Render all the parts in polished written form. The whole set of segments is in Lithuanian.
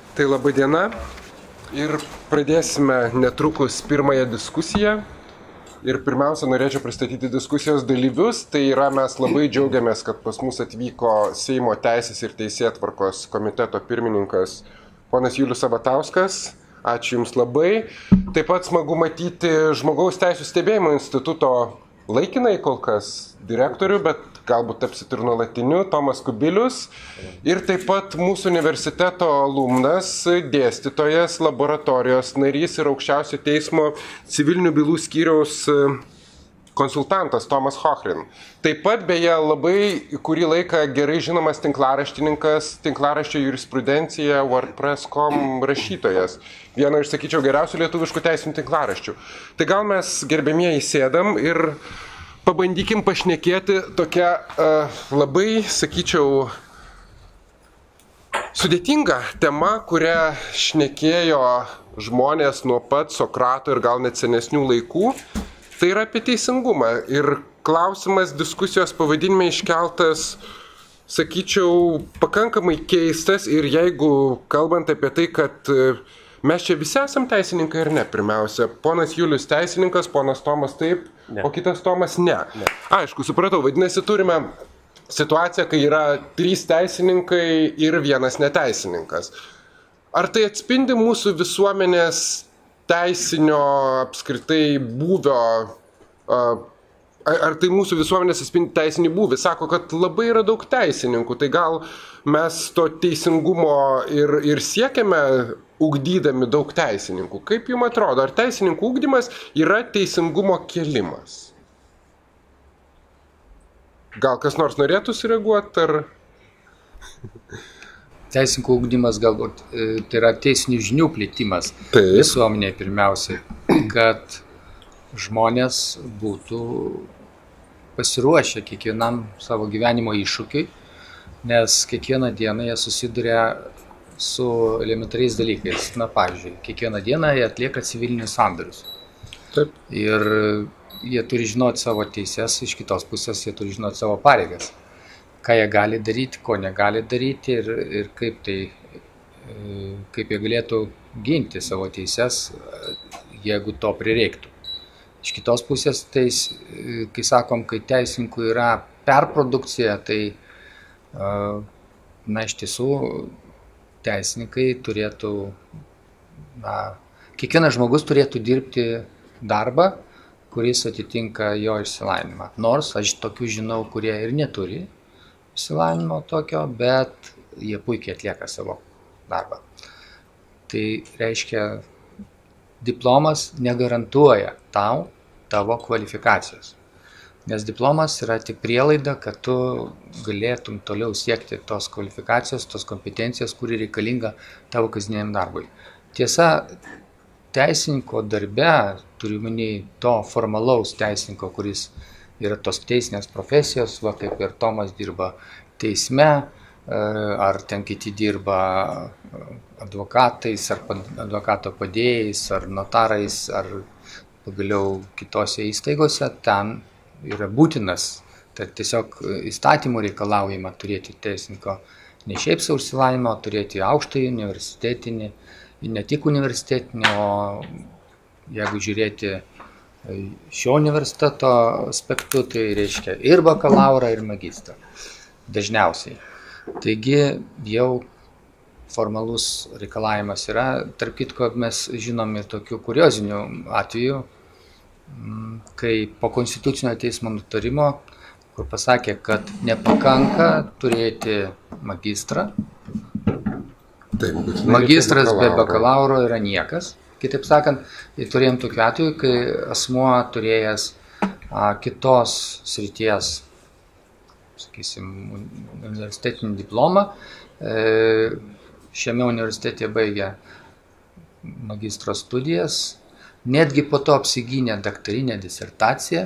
Tai laba diena ir pradėsime netrukus pirmąją diskusiją. Ir pirmiausia, norėčiau pristatyti diskusijos dalyvius. Tai yra, mes labai džiaugiamės, kad pas mus atvyko Seimo teisės ir teisėtvarkos komiteto pirmininkas ponas Julius Sabatauskas. Ačiū Jums labai. Taip pat smagu matyti Žmogaus teisų stebėjimo instituto laikinai kol kas direktorių, bet galbūt tapsit ir nuolatiniu, Tomas Kubilius. Ir taip pat mūsų universiteto alumnas, dėstytojas, laboratorijos narys ir aukščiausio teismo civilinių bylų skyriaus konsultantas Tomas Hochrin. Taip pat beje labai kurį laiką gerai žinomas tinklaraštininkas, tinklaraščio jurisprudencija WordPress.com rašytojas. Vieno iš, sakyčiau, geriausių lietuviškų teisinių tinklaraščių. Tai gal mes, gerbėmieji, sėdam ir pabandykim pašnekėti tokią labai, sakyčiau, sudėtinga tema, kurią šnekėjo žmonės nuo pat Sokrato ir gal net senesnių laikų. Tai yra apie teisingumą. Ir klausimas diskusijos pavadinime iškeltas, sakyčiau, pakankamai keistas. Ir jeigu kalbant apie tai, kad mes čia visi esam teisininkai ar ne, pirmiausia, ponas Julius teisininkas, ponas Tomas taip, ne. O kitas Tomas ne. Aišku, supratau, vadinasi, turime situaciją, kai yra 3 teisininkai ir 1 neteisininkas. Ar tai atspindi mūsų visuomenės teisinio apskritai būvio, ar tai mūsų visuomenės atspindi teisinį būvį? Sako, kad labai yra daug teisininkų, tai gal mes to teisingumo ir siekiame ugdydami daug teisininkų. Kaip jums atrodo, ar teisininkų ugdymas yra teisingumo kėlimas? Gal kas nors norėtų sureaguoti, ar... Teisininkų ugdymas galbūt tai yra teisinių žinių plėtimas visuomenėje pirmiausiai, kad žmonės būtų pasiruošę kiekvienam savo gyvenimo iššūkiui, nes kiekvieną dieną jie susiduria su elementariais dalykais. Na, pavyzdžiui, kiekvieną dieną jie atlieka civilinius sandorius. Taip. Ir jie turi žinoti savo teises, iš kitos pusės jie turi žinoti savo pareigas. Ką jie gali daryti, ko negali daryti ir kaip jie galėtų ginti savo teises, jeigu to prireiktų. Iš kitos pusės, kai sakom, kai teisininkų yra perprodukcija, tai iš tiesų teisininkai turėtų, kiekvienas žmogus turėtų dirbti darbą, kuris atitinka jo išsilavinimą. Nors aš tokių žinau, kurie ir neturi išsilavinimo tokio, bet jie puikiai atlieka savo darbą. Tai reiškia, diplomas negarantuoja tavo kvalifikacijos. Nes diplomas yra tik prielaida, kad tu galėtum toliau siekti tos kvalifikacijos, tos kompetencijos, kuri reikalinga tavo kasdieniam darbui. Tiesa, teisininko darbe, turiu omeny to formalaus teisininko, kuris yra tos teisinės profesijos, va kaip ir Tomas dirba teisme, ar ten kiti dirba advokatais, ar advokato padėjais, ar notarais, ar pagaliau kitose įstaigose, ten yra būtinas, tai tiesiog įstatymų reikalaujama turėti teisininko ne šiaip sau išsilavinimą, turėti aukštąjį universitetinį, ne tik universitetinį, o jeigu žiūrėti šio universiteto aspektu, tai reiškia ir bakalaurą, ir magistrą. Dažniausiai. Taigi jau formalus reikalavimas yra. Tarp kitko, mes žinom ir tokių kuriozinių atvejų, kai po konstitucinio teismo nutarimo, kur pasakė, kad nepakanka turėti magistrą. Magistras be bakalauro yra niekas. Kitaip sakant, turėjom tokiu atveju, kai asmuo turėjęs kitos srities, sakysim, universitetinį diplomą, šiame universitete baigė magistro studijas, netgi po to apsigynė daktarinę disertaciją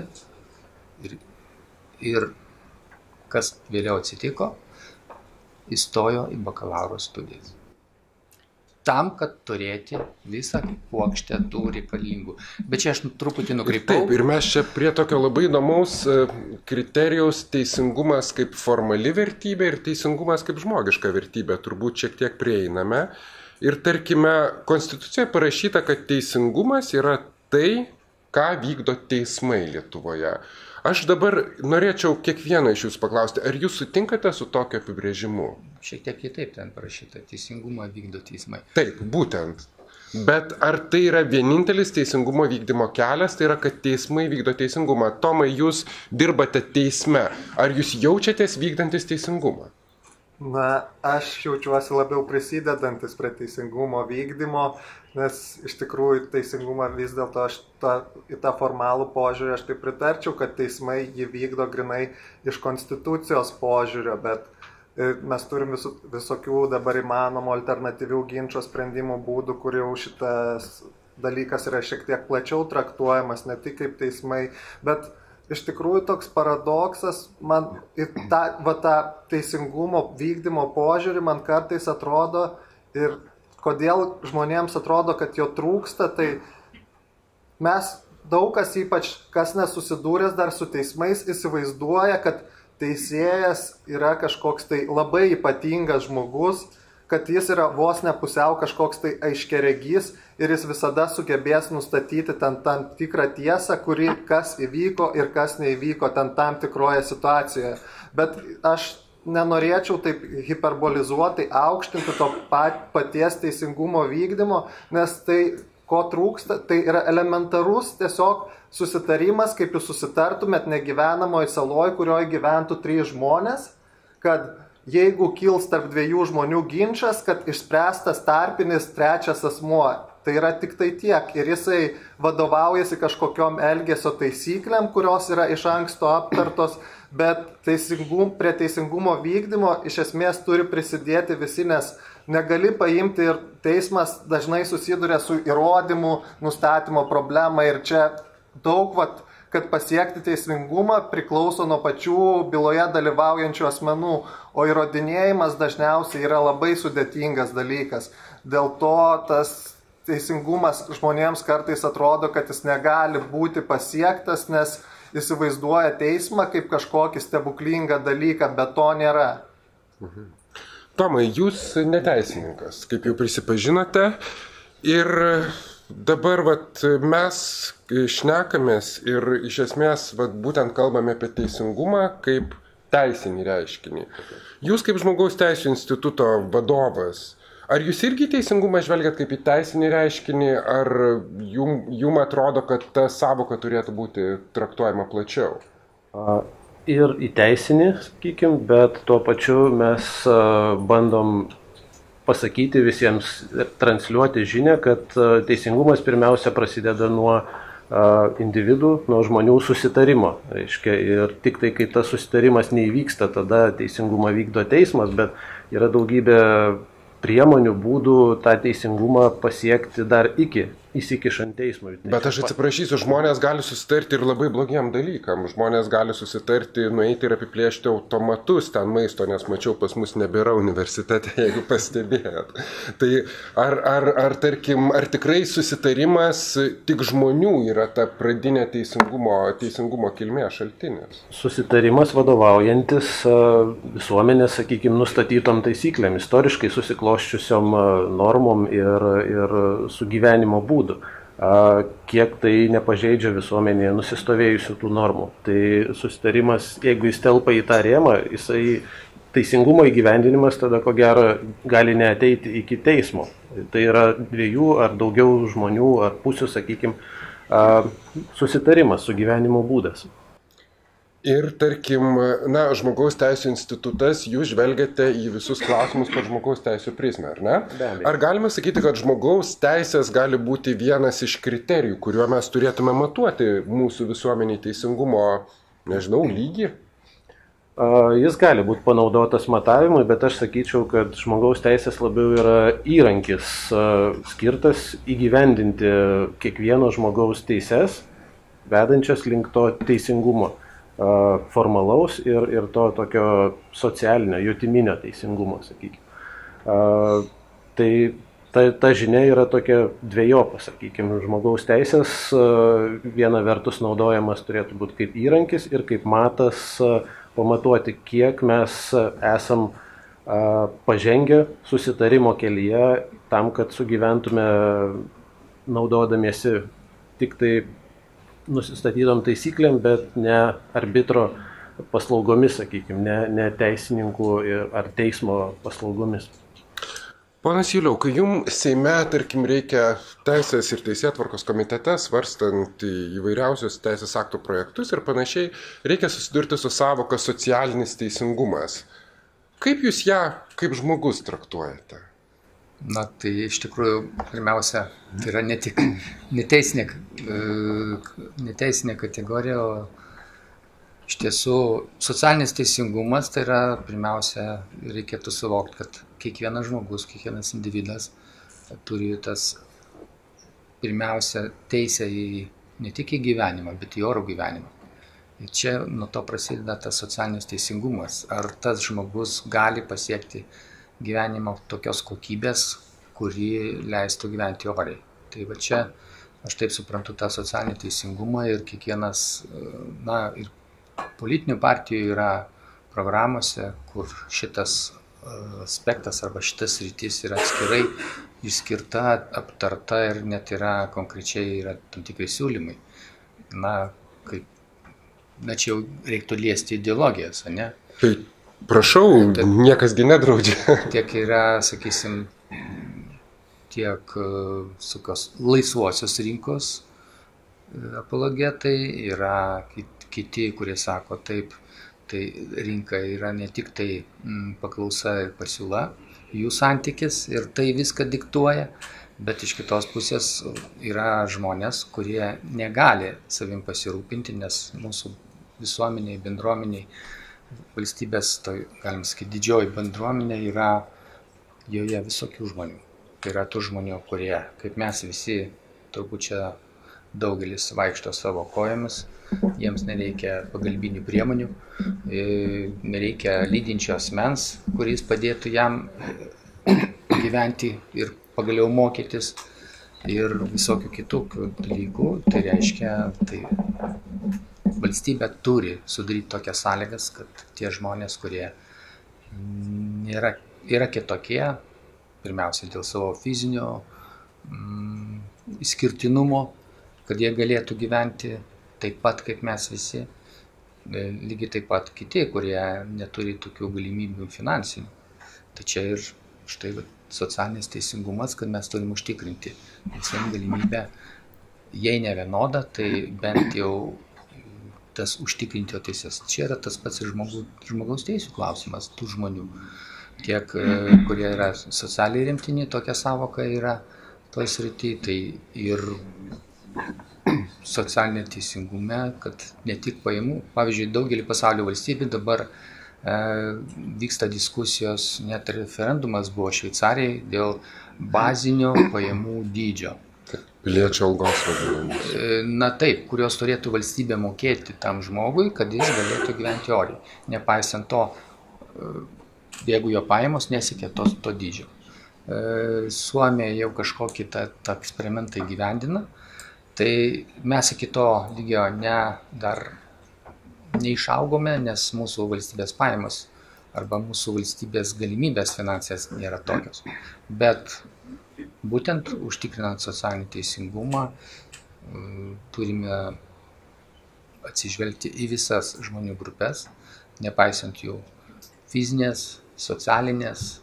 ir kas vėliau atsitiko, įstojo į bakalauro studijas. Tam, kad turėti visą puokštę tų reikalingų. Bet čia aš truputį nukreipau. Taip, ir mes čia prie tokio labai įdomaus kriterijaus teisingumas kaip formali vertybė ir teisingumas kaip žmogiška vertybė turbūt šiek tiek prieiname. Ir tarkime, Konstitucijoje parašyta, kad teisingumas yra tai, ką vykdo teismai Lietuvoje. Aš dabar norėčiau kiekvieną iš jūsų paklausti, ar jūs sutinkate su tokiu apibrėžimu? Šiek tiek kitaip ten parašyta, teisingumą vykdo teismai. Taip, būtent. Bet ar tai yra vienintelis teisingumo vykdymo kelias, tai yra, kad teismai vykdo teisingumą? Tomai, jūs dirbate teisme. Ar jūs jaučiatės vykdantis teisingumą? Na, aš jaučiuosi labiau prisidedantis prie teisingumo vykdymo, nes iš tikrųjų teisingumą vis dėlto į tą formalų požiūrį aš tai pritarčiau, kad teismai jį vykdo grinai iš konstitucijos požiūrio, bet mes turim visokių dabar įmanomų alternatyvių ginčio sprendimų būdų, kur jau šitas dalykas yra šiek tiek plačiau traktuojamas, ne tik kaip teismai, bet iš tikrųjų toks paradoksas, man į tą teisingumo vykdymo požiūrį man kartais atrodo ir kodėl žmonėms atrodo, kad jo trūksta, tai mes daug kas, ypač kas nesusidūręs dar su teismais, įsivaizduoja, kad teisėjas yra kažkoks tai labai ypatingas žmogus, kad jis yra vos ne pusiau kažkoks tai aiškiaregys ir jis visada sugebės nustatyti tam tikrą tiesą, kuri kas įvyko ir kas neįvyko tam tikroje situacijoje. Bet aš nenorėčiau taip hiperbolizuotai aukštinti to paties teisingumo vykdymo, nes tai, ko trūksta, tai yra elementarus tiesiog susitarimas, kaip jūs susitartumėt negyvenamoje saloje, kurioje gyventų 3 žmonės, kad jeigu kils tarp 2 žmonių ginčas, kad išspręstas tarpinis 3 asmuo. Tai yra tik tai tiek. Ir jisai vadovaujasi kažkokiom elgesio taisyklėm, kurios yra iš anksto aptartos, bet prie teisingumo vykdymo iš esmės turi prisidėti visi, nes negali paimti ir teismas dažnai susiduria su įrodymų nustatymo problema ir čia daug, kad pasiekti teisingumą priklauso nuo pačių byloje dalyvaujančių asmenų, o įrodinėjimas dažniausiai yra labai sudėtingas dalykas. Dėl to tas teisingumas žmonėms kartais atrodo, kad jis negali būti pasiektas, nes įsivaizduoja teismą kaip kažkokį stebuklingą dalyką, bet to nėra. Tomai, jūs neteisininkas, kaip jau prisipažinote, ir dabar mes šnekamės ir iš esmės būtent kalbame apie teisingumą kaip teisinį reiškinį. Jūs kaip Žmogaus teisių instituto vadovas, ar jūs irgi teisingumą žvelgiat kaip į teisinį reiškinį, ar jum atrodo, kad ta savoka turėtų būti traktuojama plačiau? Ir į teisinį, sakykim, bet tuo pačiu mes bandom pasakyti visiems, transliuoti žinią, kad teisingumas pirmiausia prasideda nuo individų, nuo žmonių susitarimo. Reiškia, ir tik tai, kai tas susitarimas neįvyksta, tada teisingumą vykdo teismas, bet yra daugybė priemonių, būdų tą teisingumą pasiekti dar iki įsikišant teismui. Bet aš atsiprašysiu, žmonės gali susitarti ir labai blogiem dalykam. Žmonės gali susitarti, nueiti ir apiplėšti automatus ten maisto, nes mačiau, pas mus nebėra universitete, jeigu pastebėjot. Tai ar tikrai susitarimas tik žmonių yra ta pradinė teisingumo kilmės šaltinis? Susitarimas vadovaujantis visuomenės, sakykime, nustatytom taisyklėm, istoriškai susiklosčiusiom normom ir sugyvenimo būdu. Kiek tai nepažeidžia visuomenėje nusistovėjusių tų normų. Tai susitarimas, jeigu jis telpa į tą rėmą, teisingumo įgyvendinimas tada ko gero gali neateiti iki teismo. Tai yra 2 ar daugiau žmonių ar pusių, sakykime, susitarimas, sugyvenimo būdas. Ir tarkim, Žmogaus teisių institutas, jūs žvelgiate į visus klausimus per žmogaus teisių prizmę, ar ne? Ar galima sakyti, kad žmogaus teisės gali būti vienas iš kriterijų, kuriuo mes turėtume matuoti mūsų visuomeniai teisingumo, lygį? Jis gali būti panaudotas matavimui, bet aš sakyčiau, kad žmogaus teisės labiau yra įrankis skirtas įgyvendinti kiekvieno žmogaus teises, vedančias link to teisingumo. Formalaus ir to tokio socialinio, jutiminio teisingumo, sakykime. Tai ta žinia yra tokia dvejopa, sakykime, žmogaus teisės viena vertus naudojamas turėtų būti kaip įrankis ir kaip matas pamatuoti, kiek mes esam pažengę susitarimo kelyje tam, kad sugyventume naudodamiesi tik tai nusistatytom taisyklėm, bet ne arbitro paslaugomis, sakykime, ne teisininkų ar teismo paslaugomis. Ponas Juliau, kai jums Seime, tarkim, reikia teisės ir teisėtvarkos komitete, svarstant įvairiausius teisės aktų projektus ir panašiai, reikia susidurti su savoka socialinis teisingumas. Kaip jūs ją, kaip žmogus, traktuojate? Na, tai iš tikrųjų, pirmiausia, tai yra ne tik neteisinė kategorija, o iš tiesų socialinis teisingumas, tai yra, pirmiausia, reikėtų suvokti, kad kiekvienas žmogus, kiekvienas individas turi tas, pirmiausia, teisę ne tik į gyvenimą, bet į orų gyvenimą. Ir čia nuo to prasideda tas socialinis teisingumas. Ar tas žmogus gali pasiekti gyvenimo tokios kokybės, kuri leistų gyventi oriai. Tai va čia aš taip suprantu tą socialinį teisingumą ir kiekvienas, ir politinių partijų yra programuose, kur šitas aspektas arba šitas rytis yra atskirai išskirta, aptarta ir net yra konkrečiai yra tam tikrai siūlymai. Čia jau reiktų liesti ideologijas, ne? Tai prašau, niekasgi nedraudžia. Tiek yra, sakysim, tiek laisvosios rinkos apologetai, yra kiti, kurie sako taip, tai rinka yra ne tik tai paklausa ir pasiūla, jų santykis ir tai viską diktuoja, bet iš kitos pusės yra žmonės, kurie negali savim pasirūpinti, nes mūsų visuomeniai, bendruomeniai, valstybės, galim sakyti, didžioji bendruomenė yra joje visokių žmonių. Tai yra tų žmonių, kurie, kaip mes visi, turbūt čia daugelis vaikšto savo kojomis, jiems nereikia pagalbinių priemonių, nereikia lydinčio asmens, kuris padėtų jam gyventi ir pagaliau mokytis ir visokių kitokių dalykų. Tai reiškia, valstybė turi sudaryti tokias sąlygas, kad tie žmonės, kurie yra kitokie, pirmiausia dėl savo fizinio išskirtinumo, kad jie galėtų gyventi taip pat kaip mes visi, lygiai taip pat kiti, kurie neturi tokių galimybių finansinių. Tai čia ir štai socialinis teisingumas, kad mes turim užtikrinti visiems galimybę, jei ne vienoda, tai bent jau tas užtikrinti jo teisės. Čia yra tas pats ir žmogaus teisų klausimas tų žmonių. Tiek, kurie yra socialiai remtini, tokia savoka yra toj srity, tai ir socialinė teisingume, kad ne tik pajamų. Pavyzdžiui, daugelį pasaulio valstybių dabar vyksta diskusijos, net referendumas buvo Šveicarijai dėl bazinio pajamų dydžio. Piliečio algos vadinamas. Na taip, kurios turėtų valstybė mokėti tam žmogui, kad jis galėtų gyventi oriai. Nepaisant to, jeigu jo pajamos nesiekia to dydžio. Suomija jau kažkokį tą eksperimentą įgyvendina, tai mes iki to lygio dar neišaugome, nes mūsų valstybės pajamos arba mūsų valstybės galimybės finansės nėra tokios. Bet būtent užtikrinant socialinį teisingumą turime atsižvelgti į visas žmonių grupės, nepaisant jų fizinės, socialinės,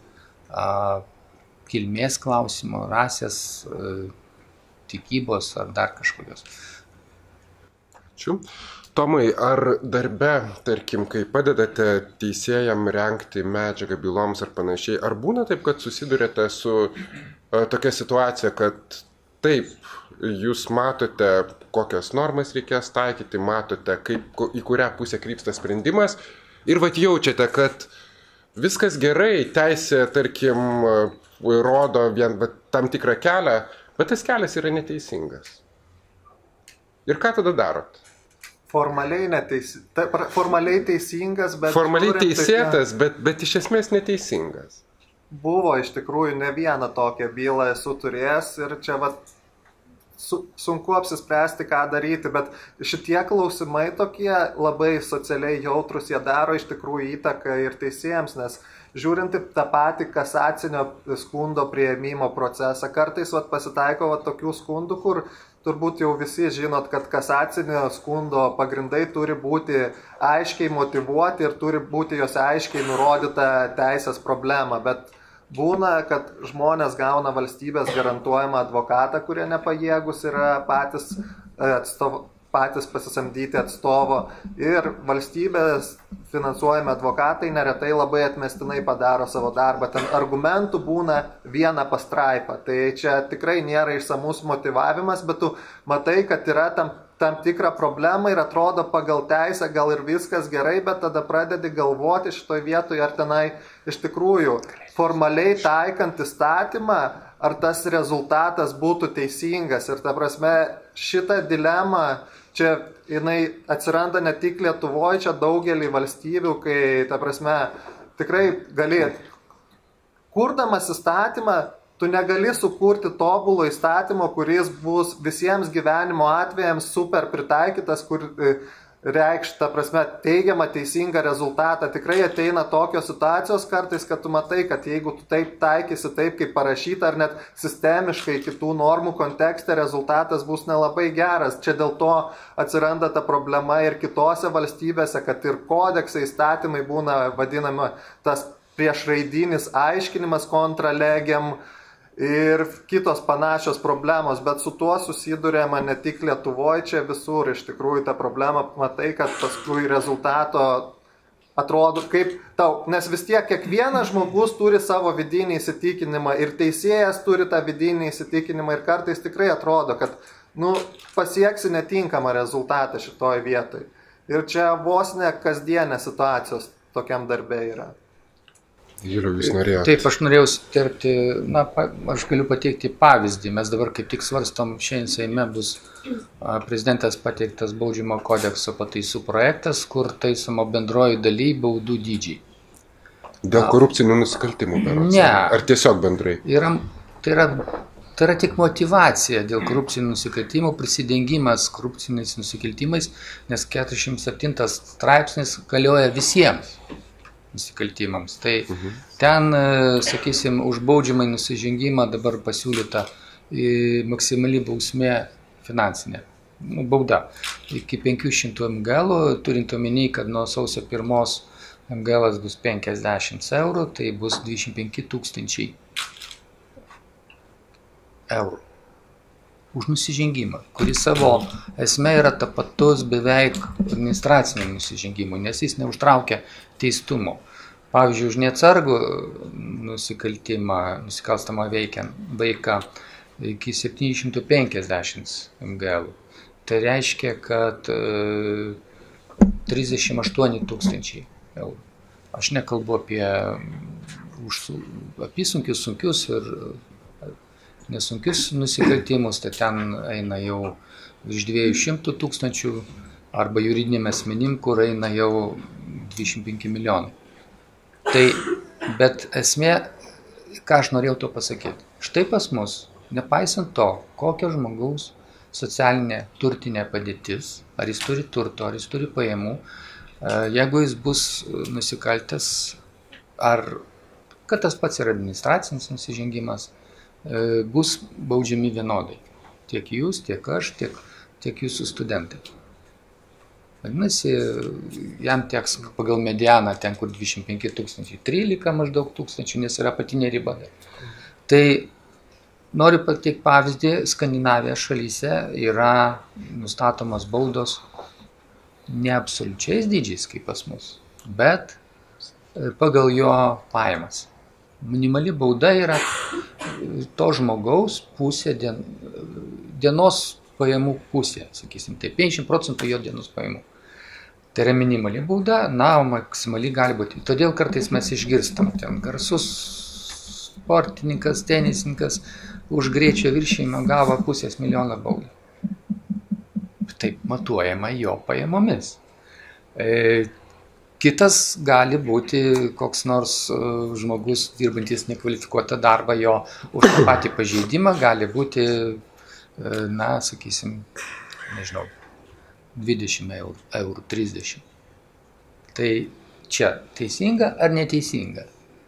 kilmės klausimo, rasės, tikybos ar dar kažkokios. Ačiū. Tomai, ar darbe, tarkim, kai padedate teisėjam rengti medžiagą byloms ar panašiai, ar būna taip, kad susidurėte su tokia situacija, kad taip, jūs matote, kokias normas reikės taikyti, matote, į kurią pusę krypsta sprendimas ir jaučiate, kad viskas gerai, teisė, tarkim, rodo vien tam tikrą kelią, bet tas kelias yra neteisingas. Ir ką tada darot? Formaliai teisingas, bet... Formaliai teisėtas, bet iš esmės neteisingas. Buvo iš tikrųjų ne vieną tokią bylą esu turėjęs ir čia sunku apsispręsti, ką daryti, bet šitie klausimai tokie labai socialiai jautrus, jie daro iš tikrųjų įtaką ir teisėjams, nes žiūrint tą patį kasacinio skundo priėmimo procesą, kartais pasitaiko tokių skundų, kur turbūt jau visi žinot, kad kasacinio skundo pagrindai turi būti aiškiai motyvuoti ir turi būti jos aiškiai nurodyta teisės problema, bet būna, kad žmonės gauna valstybės garantuojamą advokatą, kurie nepajėgus yra patys pasisamdyti atstovo ir valstybės finansuojami advokatai neretai labai atmestinai padaro savo darbą. Ten argumentų būna viena pastraipa. Tai čia tikrai nėra išsamus motyvavimas, bet tu matai, kad yra tam tikra problema ir atrodo pagal teisę gal ir viskas gerai, bet tada pradedi galvoti šitoj vietoje, ar tenai iš tikrųjų formaliai taikant įstatymą, ar tas rezultatas būtų teisingas. Ir ta prasme, šitą dilemą čia jinai atsiranda ne tik Lietuvoje, čia daugelį valstybių, kai, ta prasme, tikrai gali, kurdamas įstatymą, tu negali sukurti tobulo įstatymo, kuris bus visiems gyvenimo atvejams super pritaikytas, kur reikš, ta prasme, teigiamą teisingą rezultatą. Tikrai ateina tokios situacijos kartais, kad tu matai, kad jeigu tu taip taikysi taip, kaip parašyta, ar net sistemiškai kitų normų kontekste, rezultatas bus nelabai geras. Čia dėl to atsiranda ta problema ir kitose valstybėse, kad ir kodeksai, įstatymai būna vadinama tas priešraidinis aiškinimas kontra legem, ir kitos panašios problemos, bet su tuo susidurėma ne tik Lietuvoje, čia visur iš tikrųjų ta problema, matai, kad paskui rezultato atrodo kaip tau, nes vis tiek kiekvienas žmogus turi savo vidinį įsitikinimą ir teisėjas turi tą vidinį įsitikinimą ir kartais tikrai atrodo, kad pasieksi netinkamą rezultatą šitoj vietoj. Ir čia vos ne kasdienės situacijos tokiam darbe yra. Juliau, jūs norėjote. Taip, aš norėjau sterpti, aš galiu pateikti pavyzdį. Mes dabar kaip tik svarstom, šiandien Seime bus prezidentas pateiktas baudžiamo kodekso pataisų projektas, kur taisoma bendroji daly baudų dydžiai. Dėl korupcinių nusikaltimų, berods? Ne. Ar tiesiog bendrai? Tai yra tik motyvacija dėl korupcinių nusikaltimų, prisidengimas korupciniais nusikaltimais, nes 47 straipsnis galioja visiems nusikaltimams. Tai ten, sakysim, už baudžiamą nusižengimą dabar pasiūlyta maksimali bausmė finansinė, bauda iki 500 MGL, turint omeny, kad nuo sausio 1 MGL bus 50 eurų, tai bus 25 000 eurų už nusižengimą, kuris savo esmė yra tapatus beveik administraciniam nusižengimui, nes jis neužtraukia teistumo. Pavyzdžiui, už neatsargų nusikalstamą vaiką iki 750 MGL. Tai reiškia, kad 38 000 eurų. Aš nekalbu apie apysunkius, sunkius ir nesunkius nusikaltimus, tai ten eina jau virš 200 000 arba juridiniam asmenim, kur eina jau 25 milijonai. Tai, bet esmė, ką aš norėjau to pasakyti. Štai pas mus, nepaisant to, kokio žmogaus socialinė turtinė padėtis, ar jis turi turto, ar jis turi pajamų, jeigu jis bus nusikaltęs, ar kad tas pats yra administracinis nusižengimas, bus baudžiami vienodai. Tiek jūs, tiek aš, tiek jūsų studentai. Vadinasi, jam teks pagal medianą ten, kur 25 000, 13 maždaug tūkstančių, nes yra apatinė riba. Tai noriu pateikti pavyzdį, Skandinavijos šalyse yra nustatomos baudos ne absoliučiais dydžiais kaip pas mus, bet pagal jo pajamas. Minimali bauda yra to žmogaus pusė dienos pajamų pusė, sakysim, tai 50% jo dienos pajamų. Tai yra minimali bauda, o maksimali gali būti. Todėl kartais mes išgirstam ten garsus sportininkas, tenisininkas už greičio viršijimą gavo 500 000 baudą. Taip matuojama jo pajamomis. Kitas gali būti koks nors žmogus dirbantis nekvalifikuotą darbą, jo už tą patį pažeidimą gali būti, sakysim, nežinau, 20 eurų, 30. Tai čia teisinga ar neteisinga?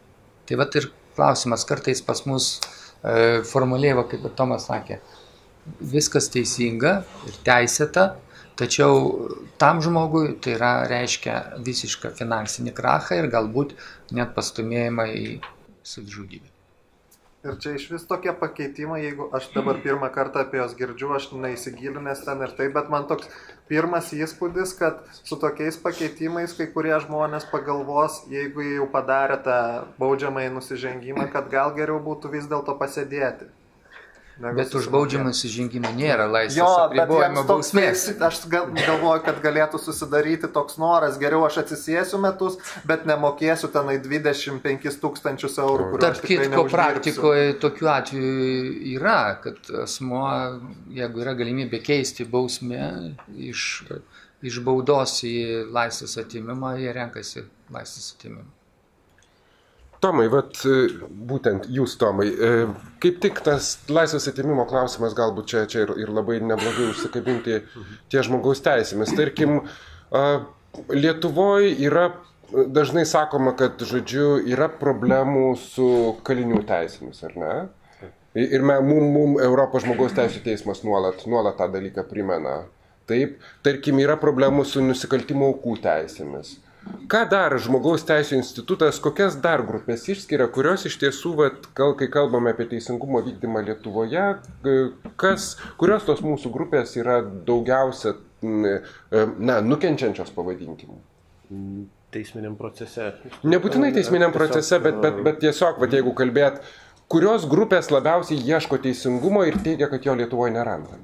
Tai vat ir klausimas, kartais pas mus formaliai, va, kaip Tomas sakė, viskas teisinga ir teisėta, tačiau tam žmogui tai reiškia visišką finansinį krachą ir galbūt net pastumėjimą į savižudybę. Ir čia iš vis tokie pakeitimai, jeigu aš dabar pirmą kartą apie jos girdžiu, aš neįsigiliu, nes ten ir taip, bet man toks pirmas įspūdis, kad su tokiais pakeitimais kai kurie žmonės pagalvos, jeigu jau padarė tą baudžiamąjį nusižengimą, kad gal geriau būtų vis dėlto pasėdėti. Bet už baudžiamą nusižengimą nėra laisvės apribojimo bausmės. Aš galvoju, kad galėtų susidaryti toks noras, geriau aš atsisėsiu metus, bet nemokėsiu tenai 25 000 eurų, kuriuo aš tikrai neuždirbsiu. Praktikoje tokių atvejų yra, kad asmuo, jeigu yra galimybė keisti bausmę iš baudos į laisvės atėmimą, jie renkasi laisvės atėmimą. Tomai, būtent jūs, Tomai, kaip tik tas laisvės atėmimo klausimas galbūt čia ir labai neblogai užsikabinti tie žmogaus teisėmis. Tarkim, Lietuvoje yra dažnai sakoma, kad, žodžiu, yra problemų su kalinių teisėmis, ar ne? Ir mum Europos žmogaus teisų teismas nuolat tą dalyką primena. Taip, tarkim, yra problemų su nusikaltimo aukų teisėmis. Ką dar žmogaus teisų institutas, kokias dar grupės išskiria, kurios iš tiesų, kai kalbame apie teisingumo vykdymą Lietuvoje, kurios tos mūsų grupės yra daugiausia nukenčiančios, pavadinkim? Teisminiam procese. Nebūtinai teisminiam procese, bet tiesiog, jeigu kalbėt, kurios grupės labiausiai ieško teisingumo ir teigia, kad jo Lietuvoje neranda?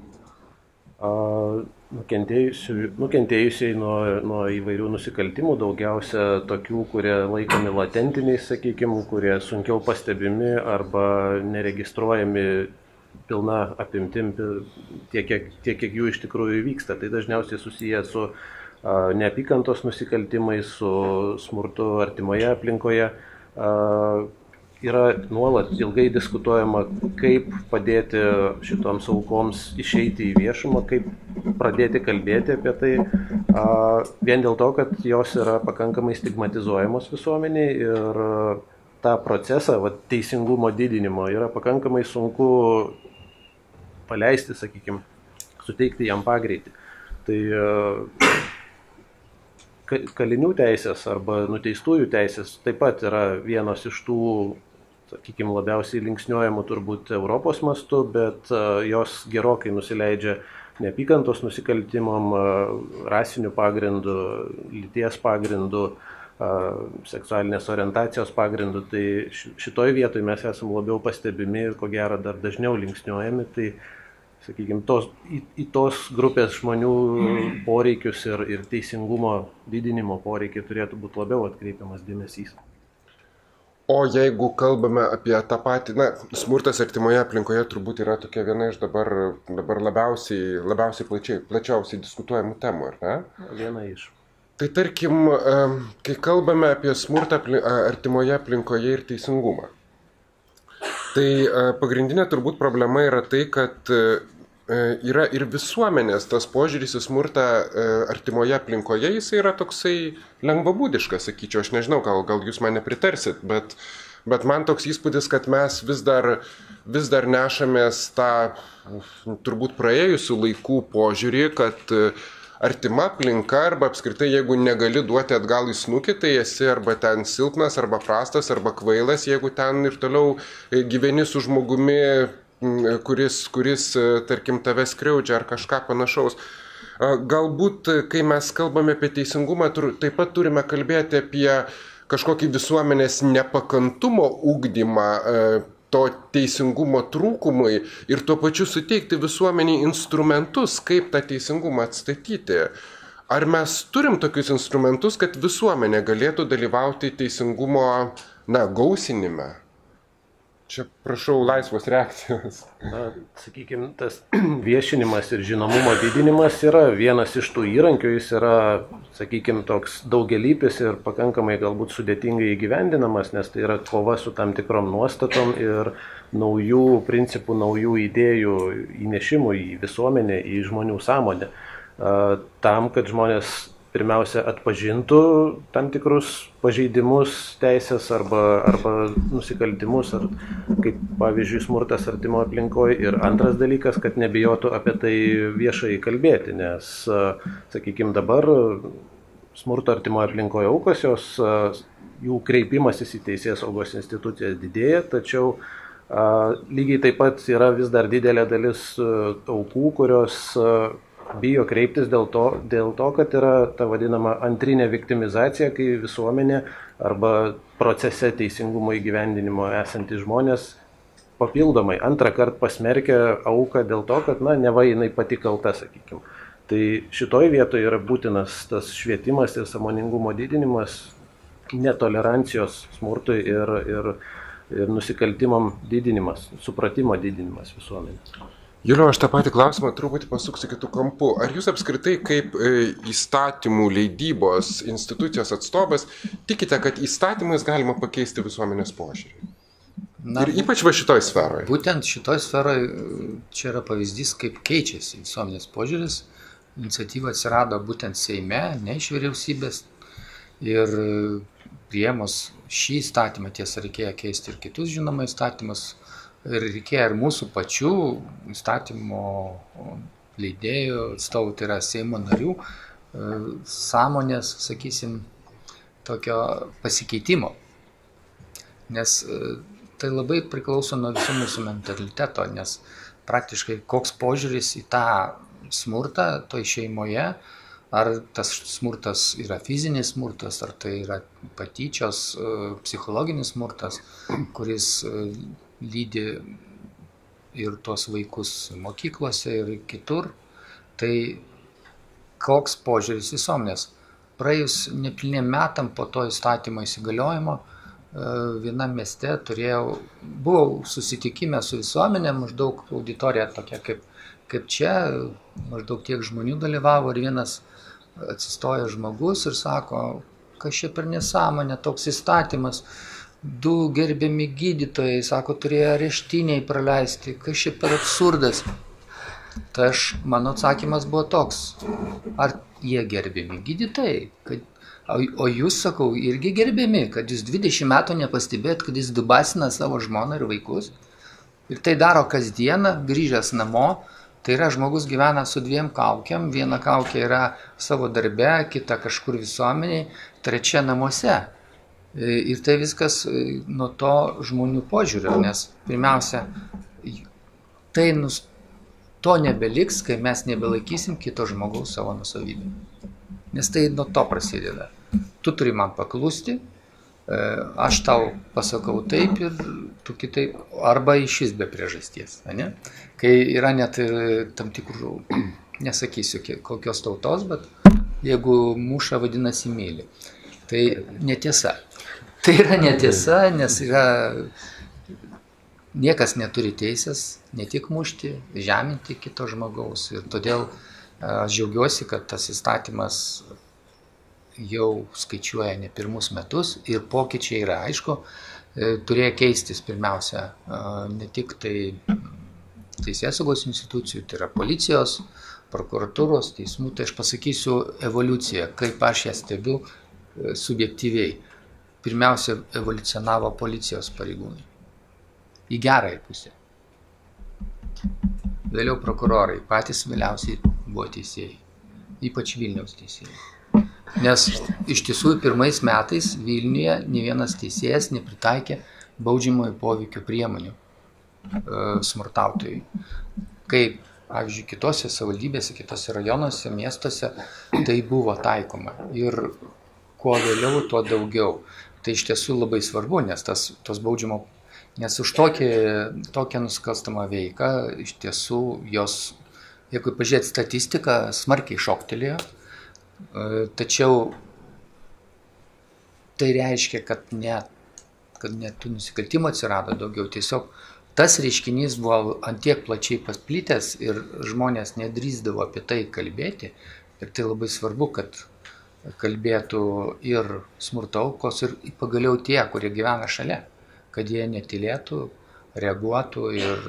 Nukentėjusiai nuo įvairių nusikaltimų, daugiausia tokių, kurie laikomi latentiniais, sakykime, kurie sunkiau pastebimi arba neregistruojami pilna apimtim tiek, kiek jų iš tikrųjų vyksta. Tai dažniausiai susiję su neapykantos nusikaltimais, su smurtu artimoje aplinkoje. Yra nuolat ilgai diskutuojama, kaip padėti šitoms aukoms išeiti į viešumą, kaip pradėti kalbėti apie tai, vien dėl to, kad jos yra pakankamai stigmatizuojamos visuomeniai ir tą procesą teisingumo didinimo yra pakankamai sunku paleisti, sakykime, suteikti jam pagreitį. Tai kalinių teisės arba nuteistųjų teisės taip pat yra vienos iš tų, sakykime, labiausiai linksniuojamų turbūt Europos mastu, bet jos gerokai nusileidžia neapykantos nusikaltimam, rasinių pagrindų, lyties pagrindų, seksualinės orientacijos pagrindų. Tai šitoj vietoj mes esame labiau pastebimi ir ko gero dar dažniau linksniuojami. Tai, sakykime, į tos grupės žmonių poreikius ir teisingumo didinimo poreikiai turėtų būti labiau atkreipiamas dėmesys. O jeigu kalbame apie tą patį, smurtas artimoje aplinkoje turbūt yra tokia viena iš dabar labiausiai plačiausiai diskutuojamų temų, ar ne? Viena iš. Tai tarkim, kai kalbame apie smurtą artimoje aplinkoje ir teisingumą, tai pagrindinė turbūt problema yra tai, kad yra ir visuomenės tas požiūris į smurtą artimoje aplinkoje, jis yra toksai lengvabūdiškas, sakyčiau, aš nežinau, gal jūs man nepritarsit, bet man toks įspūdis, kad mes vis dar nešamės tą turbūt praėjusių laikų požiūrį, kad artima aplinka arba apskritai, jeigu negali duoti atgal į snukį, tai esi arba ten silpnas, arba prastas, arba kvailas, jeigu ten ir toliau gyveni su žmogumi, kuris tarkim, tave skriaudžia ar kažką panašaus. Galbūt, kai mes kalbame apie teisingumą, taip pat turime kalbėti apie kažkokį visuomenės nepakantumo ugdymą to teisingumo trūkumui ir tuo pačiu suteikti visuomeniai instrumentus, kaip tą teisingumą atstatyti. Ar mes turim tokius instrumentus, kad visuomenė galėtų dalyvauti teisingumo, gausinime? Čia prašau laisvos reakcijos. Sakykime, tas viešinimas ir žinomumo didinimas yra vienas iš tų įrankių, jis yra, sakykime, toks daugelypis ir pakankamai galbūt sudėtingai įgyvendinamas, nes tai yra kova su tam tikrom nuostatom ir naujų principų, naujų idėjų įnešimų į visuomenę, į žmonių sąmonę. Tam, kad žmonės pirmiausia atpažintų tam tikrus pažeidimus teisės arba nusikaltimus, ar kaip pavyzdžiui smurtas artimo aplinkoje. Ir antras dalykas, kad nebijotų apie tai viešai kalbėti, nes, sakykime, dabar smurto artimo aplinkoje aukos, jų kreipimasis į teisėsaugos institucijas didėja, tačiau lygiai taip pat yra vis dar didelė dalis aukų, kurios bijo kreiptis dėl to, kad yra ta vadinama antrinė viktimizacija, kai visuomenė arba procese teisingumo įgyvendinimo esantys žmonės papildomai antrą kartą pasmerkia auką dėl to, kad, neva jinai pati kalta, sakykime. Tai šitoj vietoje yra būtinas tas švietimas ir sąmoningumo didinimas, netolerancijos smurtui ir nusikaltimam didinimas, supratimo didinimas visuomenė. Juliau, aš tą patį klausimą truputį pasuksiu kitų kampų. Ar jūs apskritai kaip įstatymų leidybos institucijos atstovas tikite, kad įstatymais galima pakeisti visuomenės požiūrį? Ir ypač va šitoj sferoje. Būtent šitoj sferoje čia yra pavyzdys, kaip keičiasi visuomenės požiūris. Iniciatyva atsirado būtent Seime, ne iš vyriausybės. Ir priėmus šį įstatymą, tiesa, reikėjo keisti ir kitus žinoma įstatymus. Ir reikėjo ir mūsų pačių įstatymo leidėjų atstovų, tai yra Seimo narių, sąmonės, sakysim, tokio pasikeitimo. Nes tai labai priklauso nuo visų mūsų mentaliteto, nes praktiškai koks požiūris į tą smurtą toj šeimoje, ar tas smurtas yra fizinis smurtas, ar tai yra patyčios, psichologinis smurtas, kuris lydi ir tuos vaikus mokyklose ir kitur, tai koks požiūris visuomenės. Praėjus nepilniem metam po to įstatymo įsigaliojimo, vienam mieste buvau susitikime su visuomenė, maždaug auditorija tokia kaip čia, maždaug tiek žmonių dalyvavo ir vienas atsistoja žmogus ir sako, kas čia per nesąmonė, toks įstatymas. 2 gerbiami gydytojai, sako, turėjo areštiniai praleisti, kas čia per absurdas. Tai mano atsakymas buvo toks, ar jie gerbiami gydytojai? O jūs, sakau, irgi gerbiami, kad jūs 20 metų nepastebėt, kad jis dubasina savo žmoną ir vaikus. Ir tai daro kasdieną, grįžęs namo, tai yra žmogus gyvena su 2 kaukėm, viena kaukė yra savo darbe, kita kažkur visuomeniai, trečia namuose. Ir tai viskas nuo to žmonių požiūrio, nes pirmiausia, to nebeliks, kai mes nebelaikysim kito žmogaus savo nusavybę. Nes tai nuo to prasideda. Tu turi man paklusti, aš tau pasakau taip ir tu kitaip, arba išvis be priežasties. Ne? Kai yra net tam tikrų, nesakysiu kokios tautos, bet jeigu muša vadinasi myli. Tai netiesa. Tai yra netiesa, nes niekas neturi teisės ne tik mušti, žeminti kito žmogaus. Ir todėl aš džiaugiuosi, kad tas įstatymas jau skaičiuoja ne pirmus metus ir pokyčiai yra, aišku, turėjo keistis pirmiausia ne tik tai teisėsaugos institucijų, tai yra policijos, prokuratūros, teismų. Tai aš pasakysiu evoliuciją, kaip aš ją stebiu subjektyviai. Pirmiausia, evoliucionavo policijos pareigūnai. Į gerąją pusę. Vėliau prokurorai, patys vėliausiai buvo teisėjai. Ypač Vilniaus teisėjai. Nes iš tiesų pirmais metais Vilniuje ne vienas teisėjas nepritaikė baudžiamojo poveikio priemonių smurtautojui. Kai, pavyzdžiui, kitose savivaldybėse, kitose rajonuose, miestuose tai buvo taikoma. Ir kuo vėliau, tuo daugiau. Tai iš tiesų labai svarbu, nes nes už tokią nusikalstamą veiką iš tiesų jos, jeigu pažiūrėti statistiką, smarkiai šoktelėjo, tačiau tai reiškia, kad net tų nusikaltimų atsirado daugiau. Tiesiog tas reiškinys buvo antiek plačiai pasplitęs ir žmonės nedrįsdavo apie tai kalbėti. Ir tai labai svarbu, kad kalbėtų ir smurto aukos, ir pagaliau tie, kurie gyvena šalia, kad jie netylėtų, reaguotų ir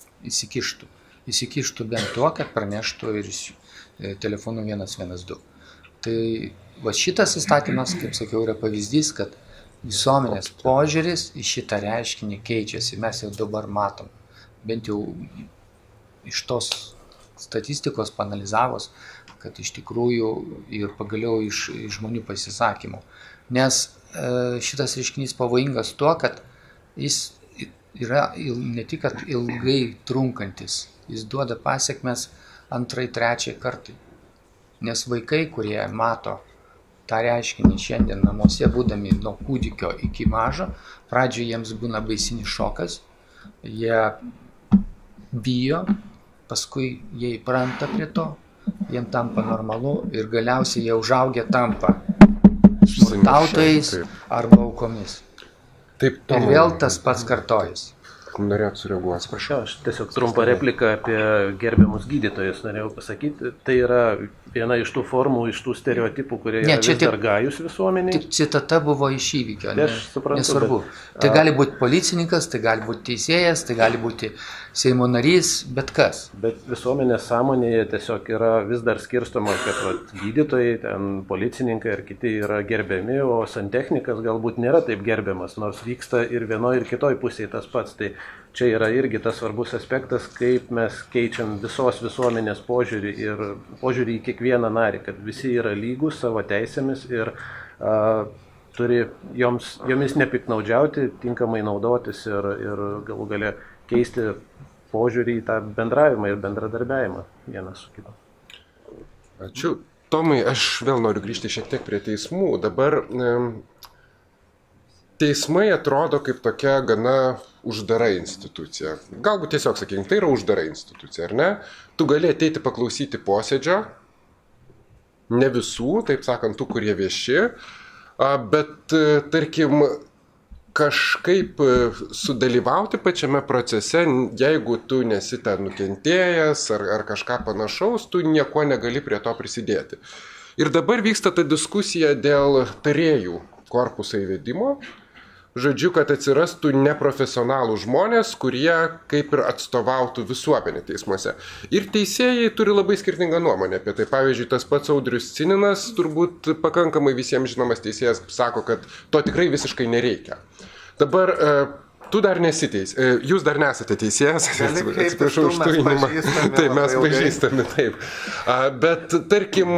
įsikištų. Įsikištų bent tuo, kad praneštų ir telefonu 112. Tai va šitas įstatymas, kaip sakiau, yra pavyzdys, kad visuomenės požiūris į šitą reiškinį keičiasi. Mes jau dabar matom, bent jau iš tos statistikos panalizavus, kad iš tikrųjų ir pagaliau iš žmonių pasisakymų. Nes šitas reiškinys pavojingas tuo, kad jis yra ne tik ilgai trunkantis, jis duoda pasiekmes 2-3 kartai. Nes vaikai, kurie mato tą reiškinį šiandien namuose, būdami nuo kūdikio iki mažo, pradžioje jiems būna baisinis šokas, jie bijo, paskui jie įpranta prie to, jiems tampa normalu ir galiausiai jie užaugę tampa smurtautojais arba aukomis. Taip, ir vėl tas pats kartojas. Norėtų sureaguoti. Atsiprašau, aš tiesiog trumpą repliką apie gerbiamus gydytojus norėjau pasakyti. Tai yra viena iš tų formų, iš tų stereotipų, kurie yra vis dar gajus visuomeniai. Tik citata buvo iš įvykio, nesvarbu. Bet, tai gali būti policininkas, tai gali būti teisėjas, tai gali būti Seimo narys, bet kas. Bet visuomenės sąmonėje tiesiog yra vis dar skirstoma, kad gydytojai, ten policininkai ir kiti yra gerbiami, o santechnikas galbūt nėra taip gerbiamas, nors vyksta ir vienoje ir kitoje pusėje tas pats. Tai čia yra irgi tas svarbus aspektas, kaip mes keičiam visos visuomenės požiūrį ir požiūrį į kiekvieną narį, kad visi yra lygus savo teisėmis ir turi jomis nepiknaudžiauti, tinkamai naudotis ir galų gale keisti požiūrį į tą bendravimą ir bendradarbiavimą vienas su kitu. Ačiū. Tomai, aš vėl noriu grįžti šiek tiek prie teismų. Dabar teismai atrodo kaip tokia gana uždara institucija. Galbūt tiesiog sakykim, tai yra uždara institucija, ar ne? Tu gali ateiti paklausyti posėdžio, ne visų, taip sakant, tų, kurie vieši, bet, tarkim, kažkaip sudalyvauti pačiame procese, jeigu tu nesi ten nukentėjęs ar kažką panašaus, tu nieko negali prie to prisidėti. Ir dabar vyksta ta diskusija dėl tarėjų korpuso įvedimo. Žodžiu, kad atsirastų neprofesionalų žmonės, kurie kaip ir atstovautų visuomenę teismuose. Ir teisėjai turi labai skirtingą nuomonę apie tai. Pavyzdžiui, tas pats Audrius Cininas, turbūt pakankamai visiems žinomas teisėjas, sako, kad to tikrai visiškai nereikia. Dabar tu dar jūs dar nesate teisėjas, atsiprašau už turinimą. Taip, mes pažįstame, taip. Bet tarkim,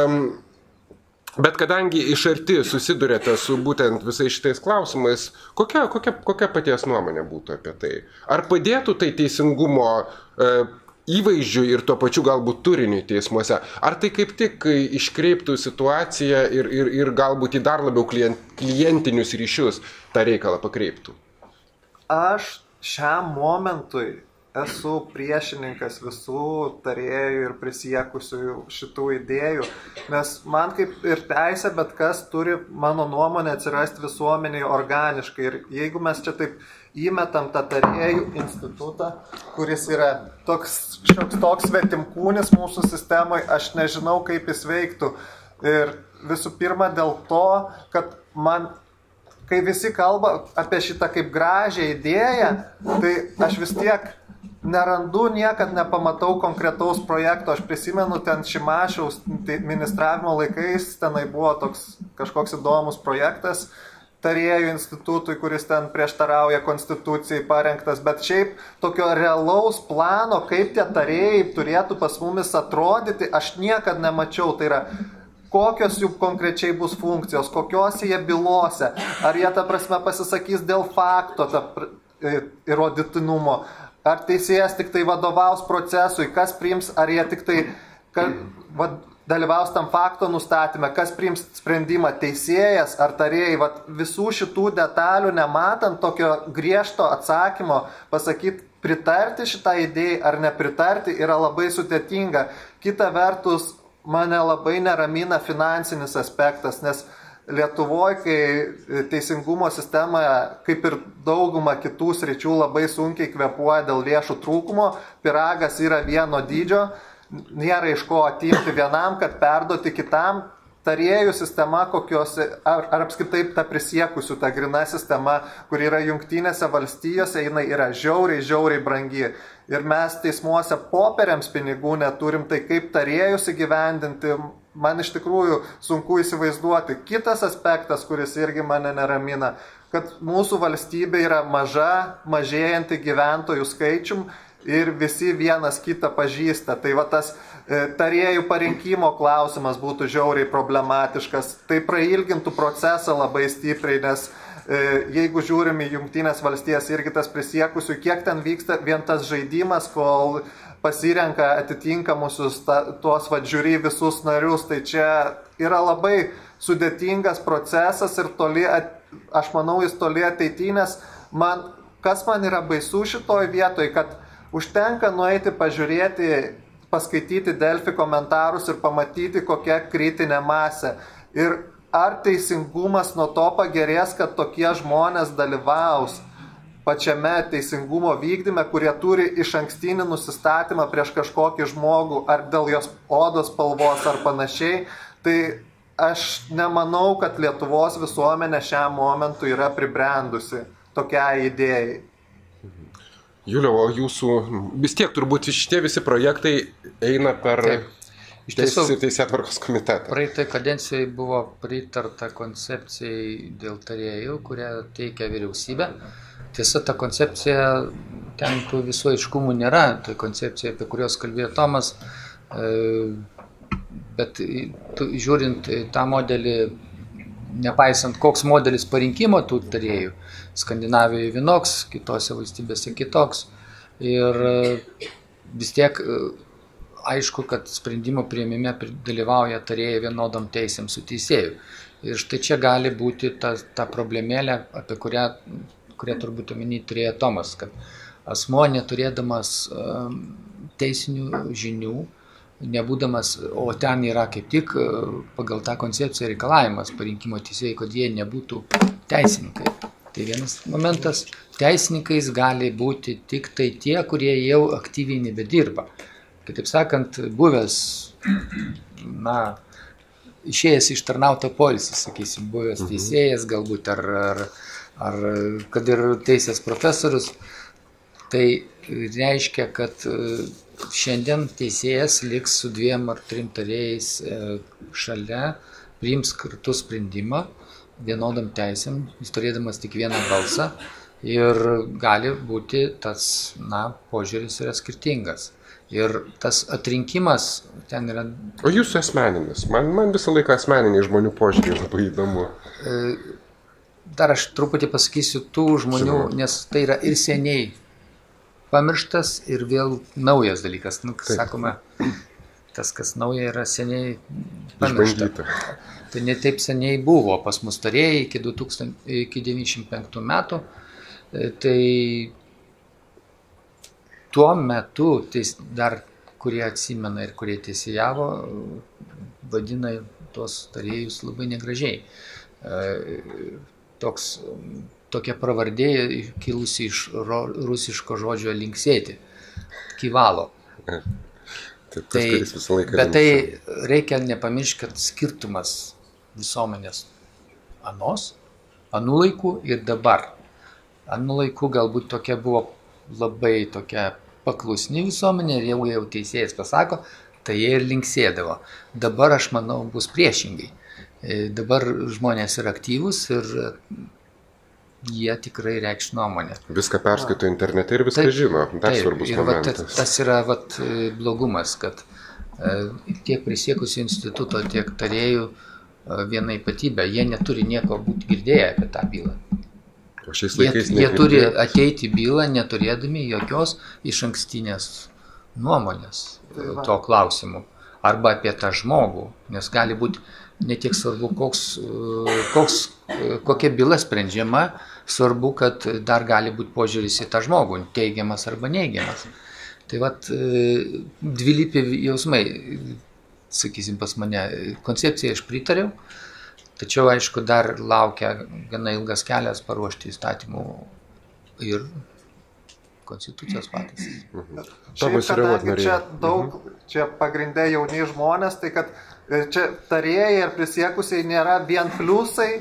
bet kadangi iš arti susidurėte su būtent visais šitais klausimais, kokia paties nuomonė būtų apie tai? Ar padėtų tai teisingumo įvaizdžiui ir tuo pačiu galbūt turiniui teismuose? Ar tai kaip tik iškreiptų situaciją ir galbūt į dar labiau klientinius ryšius tą reikalą pakreiptų? Aš šiam momentui esu priešininkas visų tarėjų ir prisiekusių šitų idėjų, nes man kaip ir teisė, bet kas turi, mano nuomonė, atsirasti visuomeniai organiškai. Ir jeigu mes čia taip įmetam tą tarėjų institutą, kuris yra toks svetimkūnis mūsų sistemoje, aš nežinau, kaip jis veiktų. Ir visų pirma dėl to, kad man, kai visi kalba apie šitą kaip gražią idėją, tai aš vis tiek nerandu, niekad nepamatau konkretaus projekto. Aš prisimenu ten Šimašiaus ministravimo laikais, tenai buvo toks kažkoks įdomus projektas tarėjų institutui, kuris ten prieštarauja konstitucijai parengtas, bet šiaip tokio realaus plano, kaip tie tarėjai turėtų pas mumis atrodyti, aš niekad nemačiau. Tai yra, kokios jų konkrečiai bus funkcijos, kokiose jie bylose, ar jie, ta prasme, pasisakys dėl fakto įrodytinumo, ar teisėjas tik tai vadovaus procesui, kas priims, ar jie tik tai dalyvaus tam fakto nustatymę, kas priims sprendimą, teisėjas ar tarėjai. Visų šitų detalių nematant tokio griežto atsakymo, pasakyti pritarti šitą idėją ar nepritarti yra labai sudėtinga. Kita vertus, mane labai neramina finansinis aspektas, nes Lietuvoje, kai teisingumo sistema, kaip ir dauguma kitų sričių, labai sunkiai kvėpuoja dėl lėšų trūkumo, pyragas yra vieno dydžio, nėra iš ko atimti vienam, kad perduoti kitam. Tarėjų sistema, ar apskritai ta prisiekusių, ta grina sistema, kur yra Jungtinėse valstijose, jinai yra žiauriai brangi. ir mes teismuose popieriams pinigų neturim, tai kaip tarėjus įgyvendinti, man iš tikrųjų sunku įsivaizduoti. Kitas aspektas, kuris irgi mane neramina, kad mūsų valstybė yra mažėjanti gyventojų skaičium ir visi vienas kitą pažįsta. Tai va tas tarėjų parinkimo klausimas būtų žiauriai problematiškas. Tai prailgintų procesą labai stipriai, nes jeigu žiūrim į Jungtinės valstijas irgi tas prisiekusių, kiek ten vyksta vien tas žaidimas, kol pasirenka atitinkamusius tuos žiūri visus narius, tai čia yra labai sudėtingas procesas ir aš manau, jis toli ateitinės. Kas man yra baisu šitoj vietoj, kad užtenka nueiti pažiūrėti, paskaityti Delfi komentarus ir pamatyti, kokia kritinė masė. Ir ar teisingumas nuo to pagerės, kad tokie žmonės dalyvaus pačiame teisingumo vykdyme, kurie turi iš ankstinį nusistatymą prieš kažkokį žmogų, ar dėl jos odos spalvos ar panašiai, tai aš nemanau, kad Lietuvos visuomenė šiam momentu yra pribrendusi tokiai idėjai. Juliau, o jūsų vis tiek turbūt šitie visi projektai eina per Teisėtvarkos komitetą. Praeitai kadencijai buvo pritarta koncepcijai dėl tarėjų, kurią teikia vyriausybė. Tiesa, ta koncepcija, ten tų visų aiškumų nėra, tai koncepcija, apie kurios kalbėjo Tomas, bet žiūrint tą modelį, nepaisant koks modelis parinkimo tų tarėjų, Skandinavijoje vienoks, kitose valstybėse kitoks, ir vis tiek aišku, kad sprendimo priėmime dalyvauja tarėjai vienodom teisėm su teisėju. Ir štai čia gali būti ta problemėlė, apie kurią turbūt omeny turėjo Tomas, kad asmuo neturėdamas teisinių žinių, nebūdamas, o ten yra kaip tik pagal tą koncepciją reikalavimas parinkimo teisėjai, kad jie nebūtų teisininkai. Tai vienas momentas, teisininkais gali būti tik tai tie, kurie jau aktyviai nebedirba. Kitaip sakant, buvęs, išėjęs iš tarnauto poilsį, sakysim, buvęs teisėjas galbūt, ar kad ir teisės profesorius, tai reiškia, kad šiandien teisėjas liks su 2 ar 3 tarėjais šalia, priims kartu sprendimą vienodam teisėm, jis turėdamas tik vieną balsą, ir gali būti tas, požiūris yra skirtingas. Ir tas atrinkimas ten yra... O jūsų asmeninis? Man visą laiką asmeniniai žmonių požiūrį labai įdomu. Dar aš truputį pasakysiu tų žmonių, nes tai yra ir seniai pamirštas, ir vėl naujas dalykas. Sakome, tas, kas nauja, yra seniai pamiršta. Tai ne taip seniai buvo pas mus tarėjai iki 1995 metų. Tai tuo metu dar, kurie atsimena ir kurie teisėjavo, vadina tuos tarėjus labai negražiai. Tokia pravardė kilusi iš rusiško žodžio linksėti, kivalo. Bet tai reikia nepamiršti, kad skirtumas visuomenės anų laikų ir dabar. Anų laikų galbūt tokia buvo labai tokia paklusni visuomenė, ir jau teisėjas pasako, tai jie ir linksėdavo. Dabar, aš manau, bus priešingai. Dabar žmonės yra aktyvus ir jie tikrai reikš nuomonę. Viską perskaito internete ir viską žino. Dar svarbus momentas. Tas yra blogumas, kad tiek prisiekusių instituto, tiek tarėjų viena ypatybė, jie neturi nieko būti girdėję apie tą bylą. O šiais laikais jie turi ateiti bylą neturėdami jokios išankstinės nuomonės to klausimu arba apie tą žmogų, nes gali būti ne tiek svarbu, kokia byla sprendžiama, svarbu, kad dar gali būti požiūris į tą žmogų, teigiamas arba neigiamas. Tai dvilypi jausmai, sakysim, pas mane koncepciją aš pritariau, tačiau, aišku, dar laukia gana ilgas kelias paruošti įstatymų ir konstitucijos pataisas. Kadangi čia daug, čia pagrindė jauni žmonės, tai kad čia tarėjai ir prisiekusiai nėra vien pliusai,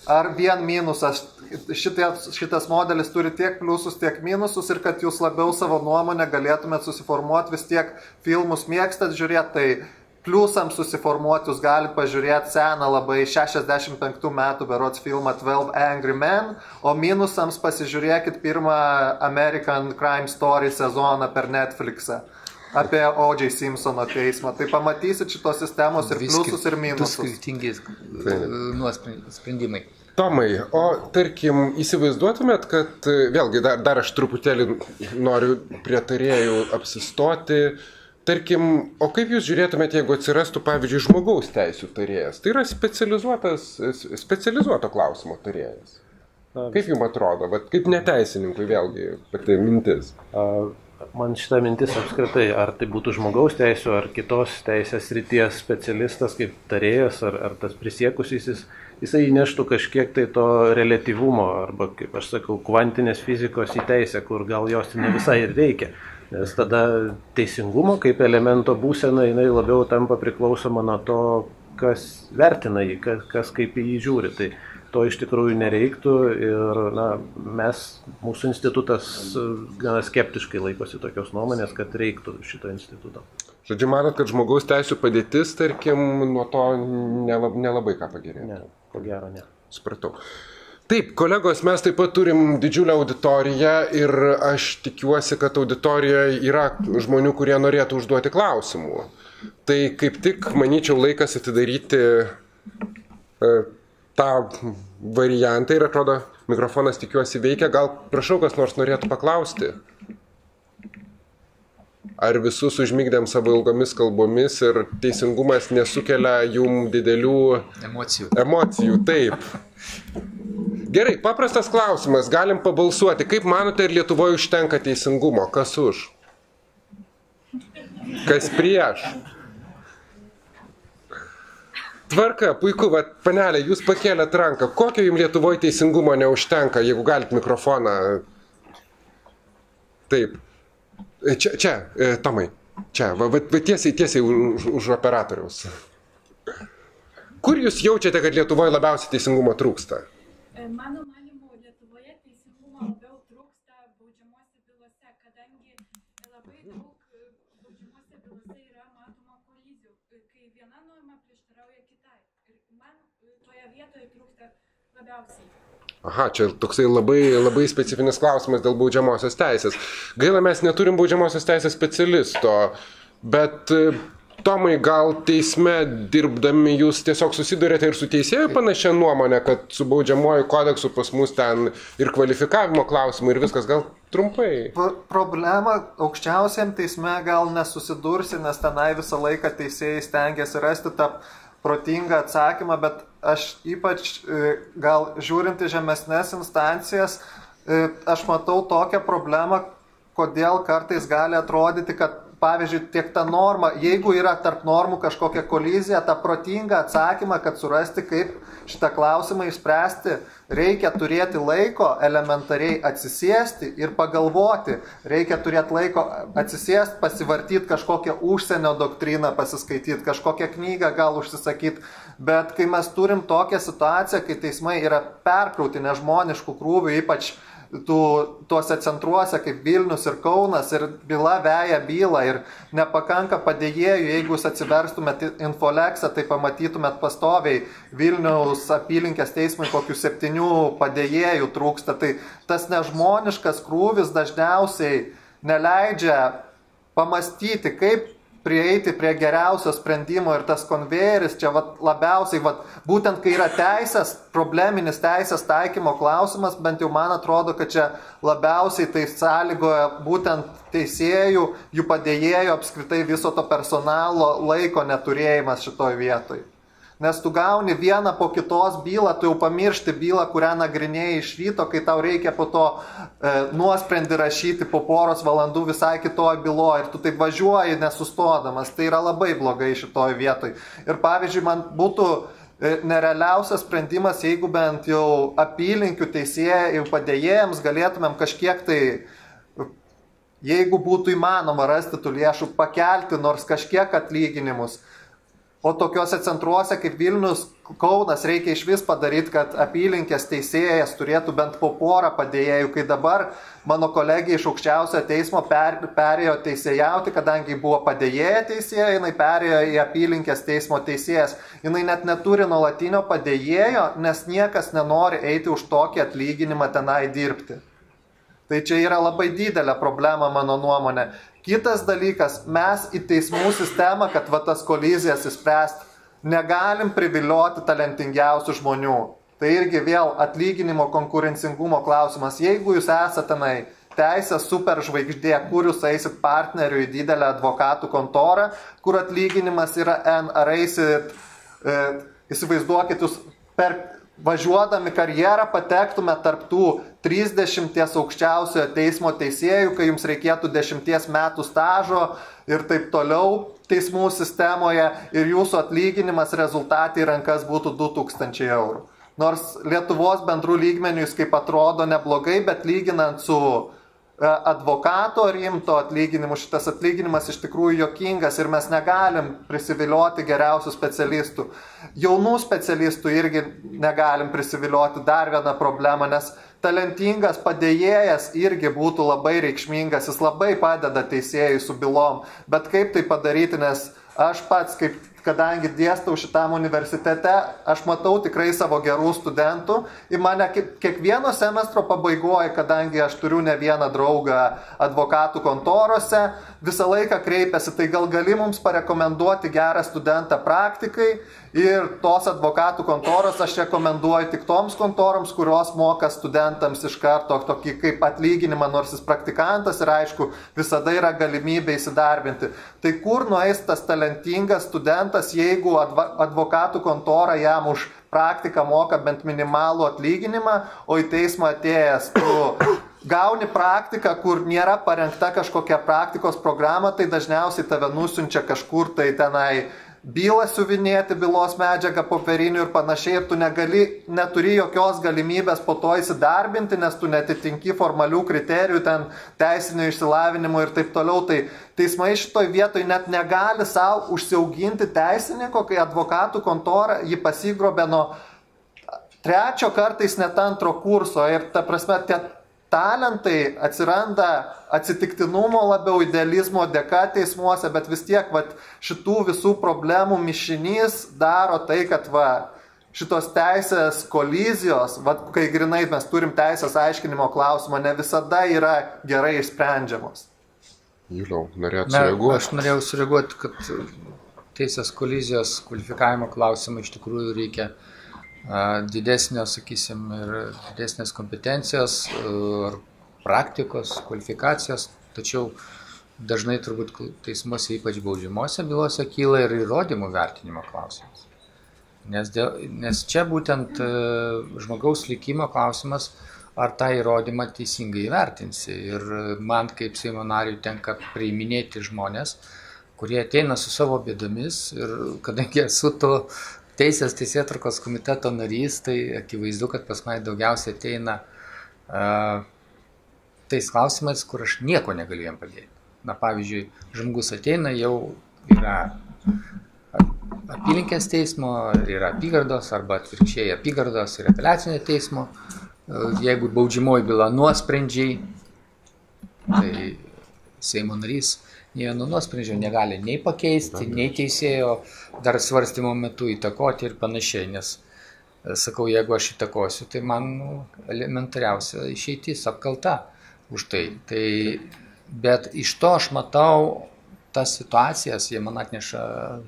ar vien minusas. Šitas modelis turi tiek pliusus, tiek minusus ir kad jūs labiau savo nuomonę galėtumėt susiformuoti, vis tiek filmus mėgstat žiūrėti, tai pliusams susiformuoti jūs galite pažiūrėti seną labai 65 metų berods filmą 12 Angry Men, o minusams pasižiūrėkit pirmą American Crime Story sezoną per Netflixą apie O.J. Simpsono teismą. Tai pamatysit šitos sistemos ir pliusus, ir minusus. Du skirtingi sprendimai. Tomai, o tarkim, įsivaizduotumėt, kad vėlgi dar aš truputėlį noriu prie tarėjų apsistoti. Tarkim, o kaip jūs žiūrėtumėte, jeigu atsirastų, pavyzdžiui, žmogaus teisių tarėjas? Tai yra specializuoto klausimo tarėjas. Kaip jums atrodo? Vat, kaip neteisininkui vėlgi pati mintis? Man šita mintis apskritai, ar tai būtų žmogaus teisų, ar kitos teisės srities specialistas kaip tarėjas, ar tas prisiekusysis, jisai įneštų kažkiek tai to reliatyvumo, arba, kaip aš sakau, kvantinės fizikos į teisę, kur gal jos ne visai ir reikia. Nes tada teisingumo kaip elemento būsena, jinai labiau tampa priklausoma nuo to, kas vertina jį, kas kaip į jį žiūri. Tai to iš tikrųjų nereiktų ir mūsų institutas gana skeptiškai laikosi tokios nuomonės, kad reiktų šito instituto. Žodžiu, manot, kad žmogaus teisų padėtis, tarkim, nuo to nelabai ką pagerėjo? Ne, ko gero ne. Supratau. Taip, kolegos, mes taip pat turim didžiulę auditoriją ir aš tikiuosi, kad auditorijoje yra žmonių, kurie norėtų užduoti klausimų. Tai kaip tik, manyčiau, laikas atidaryti tą variantą ir atrodo, mikrofonas tikiuosi veikia. Gal prašau, kas nors norėtų paklausti? Ar visus užmigdėm savo ilgomis kalbomis ir teisingumas nesukelia jum didelių emocijų? Taip. Gerai, paprastas klausimas, galim pabalsuoti. Kaip manote, ar Lietuvoje užtenka teisingumo? Kas už? Kas prieš? Tvarka, puiku, panelė, jūs pakėlėt ranką. Kokio jums Lietuvoje teisingumo neužtenka, jeigu galit mikrofoną? Taip. Čia, Tomai, čia, tiesiai už operatoriaus. Kur jūs jaučiate, kad Lietuvoje labiausiai teisingumo trūksta? Mano manimu, Lietuvoje teisingumo labiau trūksta baudžiamose bylose, kadangi labai daug baudžiamose bylose yra matoma kolizijų, kai viena norma prieštarauja kitai. Ir man toje vietoje trūksta labiausiai. Aha, čia toksai labai specifinis klausimas dėl baudžiamosios teisės. Gaila, mes neturim baudžiamosios teisės specialisto, bet Tomai, gal teisme dirbdami jūs tiesiog susidurėte ir su teisėjų panašia nuomonė, kad su baudžiamuoju kodeksu pas mus ten ir kvalifikavimo klausimai ir viskas, gal trumpai? Problema aukščiausiam teisme gal nesusidursi, nes tenai visą laiką teisėjai stengiasi rasti tą protingą atsakymą, bet aš ypač gal žiūrint į žemesnės instancijas, aš matau tokią problemą, kodėl kartais gali atrodyti, kad pavyzdžiui, tiek ta norma, jeigu yra tarp normų kažkokia kolizija, tą protingą atsakymą, kad surasti, kaip šitą klausimą išspręsti, reikia turėti laiko elementariai atsisėsti ir pagalvoti. Reikia turėti laiko atsisėsti, pasivartyti kažkokią užsienio doktriną, pasiskaityti, kažkokią knygą gal užsisakyti. Bet kai mes turim tokią situaciją, kai teismai yra perkrauti nežmoniškų krūvių, ypač tuose centruose kaip Vilnius ir Kaunas, ir byla veja bylą ir nepakanka padėjėjų, jeigu jūs atsiverstumėt Infoleksą, tai pamatytumėt pastoviai Vilniaus apylinkės teismui kokių 7 padėjėjų trūksta. Tai tas nežmoniškas krūvis dažniausiai neleidžia pamastyti, kaip prieiti prie geriausio sprendimo ir tas konvejeris čia labiausiai, būtent kai yra teisės, probleminis teisės taikymo klausimas, bent jau man atrodo, kad čia labiausiai tai sąlygoja būtent teisėjų, jų padėjėjų, apskritai viso to personalo laiko neturėjimas šitoj vietoj. Nes tu gauni vieną po kitos bylą, tu jau pamiršti bylą, kurią nagrinėjai iš ryto, kai tau reikia po to nuosprendį rašyti po poros valandų visai kitoj byloje ir tu taip važiuoji nesustodamas. Tai yra labai blogai šitoj vietoj. Ir pavyzdžiui, man būtų nerealiausias sprendimas, jeigu bent jau apylinkių teisėjų padėjėjams galėtumėm kažkiek tai, jeigu būtų įmanoma rasti tų lėšų, pakelti nors kažkiek atlyginimus. O tokiuose centruose kaip Vilnius, Kaunas reikia iš vis padaryti, kad apylinkės teisėjas turėtų bent po porą padėjėjų, kai dabar mano kolegija iš aukščiausio teismo perėjo teisėjauti, kadangi buvo padėjėja teisėja, jinai perėjo į apylinkės teismo teisėjas. Jinai net neturi nuolatinio padėjėjo, nes niekas nenori eiti už tokį atlyginimą tenai dirbti. Tai čia yra labai didelė problema mano nuomonė. Kitas dalykas, mes į teismų sistemą, kad va tas kolizijas įspręsti, negalim privilioti talentingiausių žmonių. Tai irgi vėl atlyginimo konkurencingumo klausimas. Jeigu jūs esate tenai teisės superžvaigždė, kur jūs eisit partneriu į didelę advokatų kontorą, kur atlyginimas yra N, ar eisit, įsivaizduokit, jūs važiuodami karjerą patektume tarptų 30 aukščiausiojo teismo teisėjų, kai jums reikėtų 10 metų stažo ir taip toliau teismų sistemoje ir jūsų atlyginimas rezultatai rankas būtų 2000 eurų. Nors Lietuvos bendrų lygmenių jis kaip atrodo neblogai, bet lyginant su advokato rimto atlyginimu, šitas atlyginimas iš tikrųjų juokingas ir mes negalim prisivilioti geriausių specialistų. Jaunų specialistų irgi negalim prisivilioti, dar viena problema, nes talentingas padėjėjas irgi būtų labai reikšmingas, jis labai padeda teisėjui su bylom, bet kaip tai padaryti, nes aš pats, kadangi dėstau šitam universitete, aš matau tikrai savo gerų studentų ir mane kiekvieno semestro pabaigoje, kadangi aš turiu ne vieną draugą advokatų kontorose, visą laiką kreipiasi, tai gal gali mums parekomenduoti gerą studentą praktikai ir tos advokatų kontoros aš rekomenduoju tik toms kontoroms, kurios moka studentams iš karto tokį kaip atlyginimą, nors jis praktikantas ir aišku, visada yra galimybė įsidarbinti. Tai kur nueis tas talentingas studentas, jeigu advokatų kontora jam už praktiką moka bent minimalų atlyginimą, o į teismą atėjęs tu gauni praktiką, kur nėra parengta kažkokia praktikos programa, tai dažniausiai tave nusiunčia kažkur tai tenai bylą siuvinėti, bylos medžiagą popierinių ir panašiai, ir tu neturi jokios galimybės po to įsidarbinti, nes tu netitinki formalių kriterijų, ten teisinio išsilavinimo ir taip toliau. Tai teismai šitoj vietoj net negali savo užsiauginti teisininko, kai advokatų kontora jį pasigrobė nuo 3 kartais net 2 kurso ir ta prasme tie talentai atsiranda atsitiktinumo labiau idealizmo dėka teismuose, bet vis tiek šitų visų problemų mišinys daro tai, kad šitos teisės kolizijos, kai grinai mes turim teisės aiškinimo klausimą, ne visada yra gerai išsprendžiamos. Juliau, norėjot sureaguoti? Aš norėjau sureaguoti, kad teisės kolizijos kvalifikavimo klausimą iš tikrųjų reikia didesnio, sakysim, ir didesnės kompetencijos ir praktikos, kvalifikacijos, tačiau dažnai turbūt teismuose, ypač baudžiamose bylose, kyla ir įrodymų vertinimo klausimas. Nes čia būtent žmogaus likimo klausimas, ar tą įrodymą teisingai įvertinsi. Ir man kaip Seimo nariui tenka priiminėti žmonės, kurie ateina su savo bėdomis ir kadangi esu to Teisės teisėtvarkos komiteto narys, tai akivaizdu, kad pas mane daugiausiai ateina tais klausimais, kur aš nieko negaliu jam padėti. Na, pavyzdžiui, žmogus ateina, jau yra apylinkės teismo, yra apygardos, arba atvirkščiai apygardos ir apeliacinio teismo. Jeigu baudžiamoji byla nuosprendžiai, tai Seimo narys vieno nuosprendžio negali nei pakeisti, nei teisėjo dar svarstymo metu įtakoti ir panašiai, nes, sakau, jeigu aš įtakosiu, tai man elementariausia išeitis apkalta už tai. Bet iš to aš matau tas situacijas, jie man atneša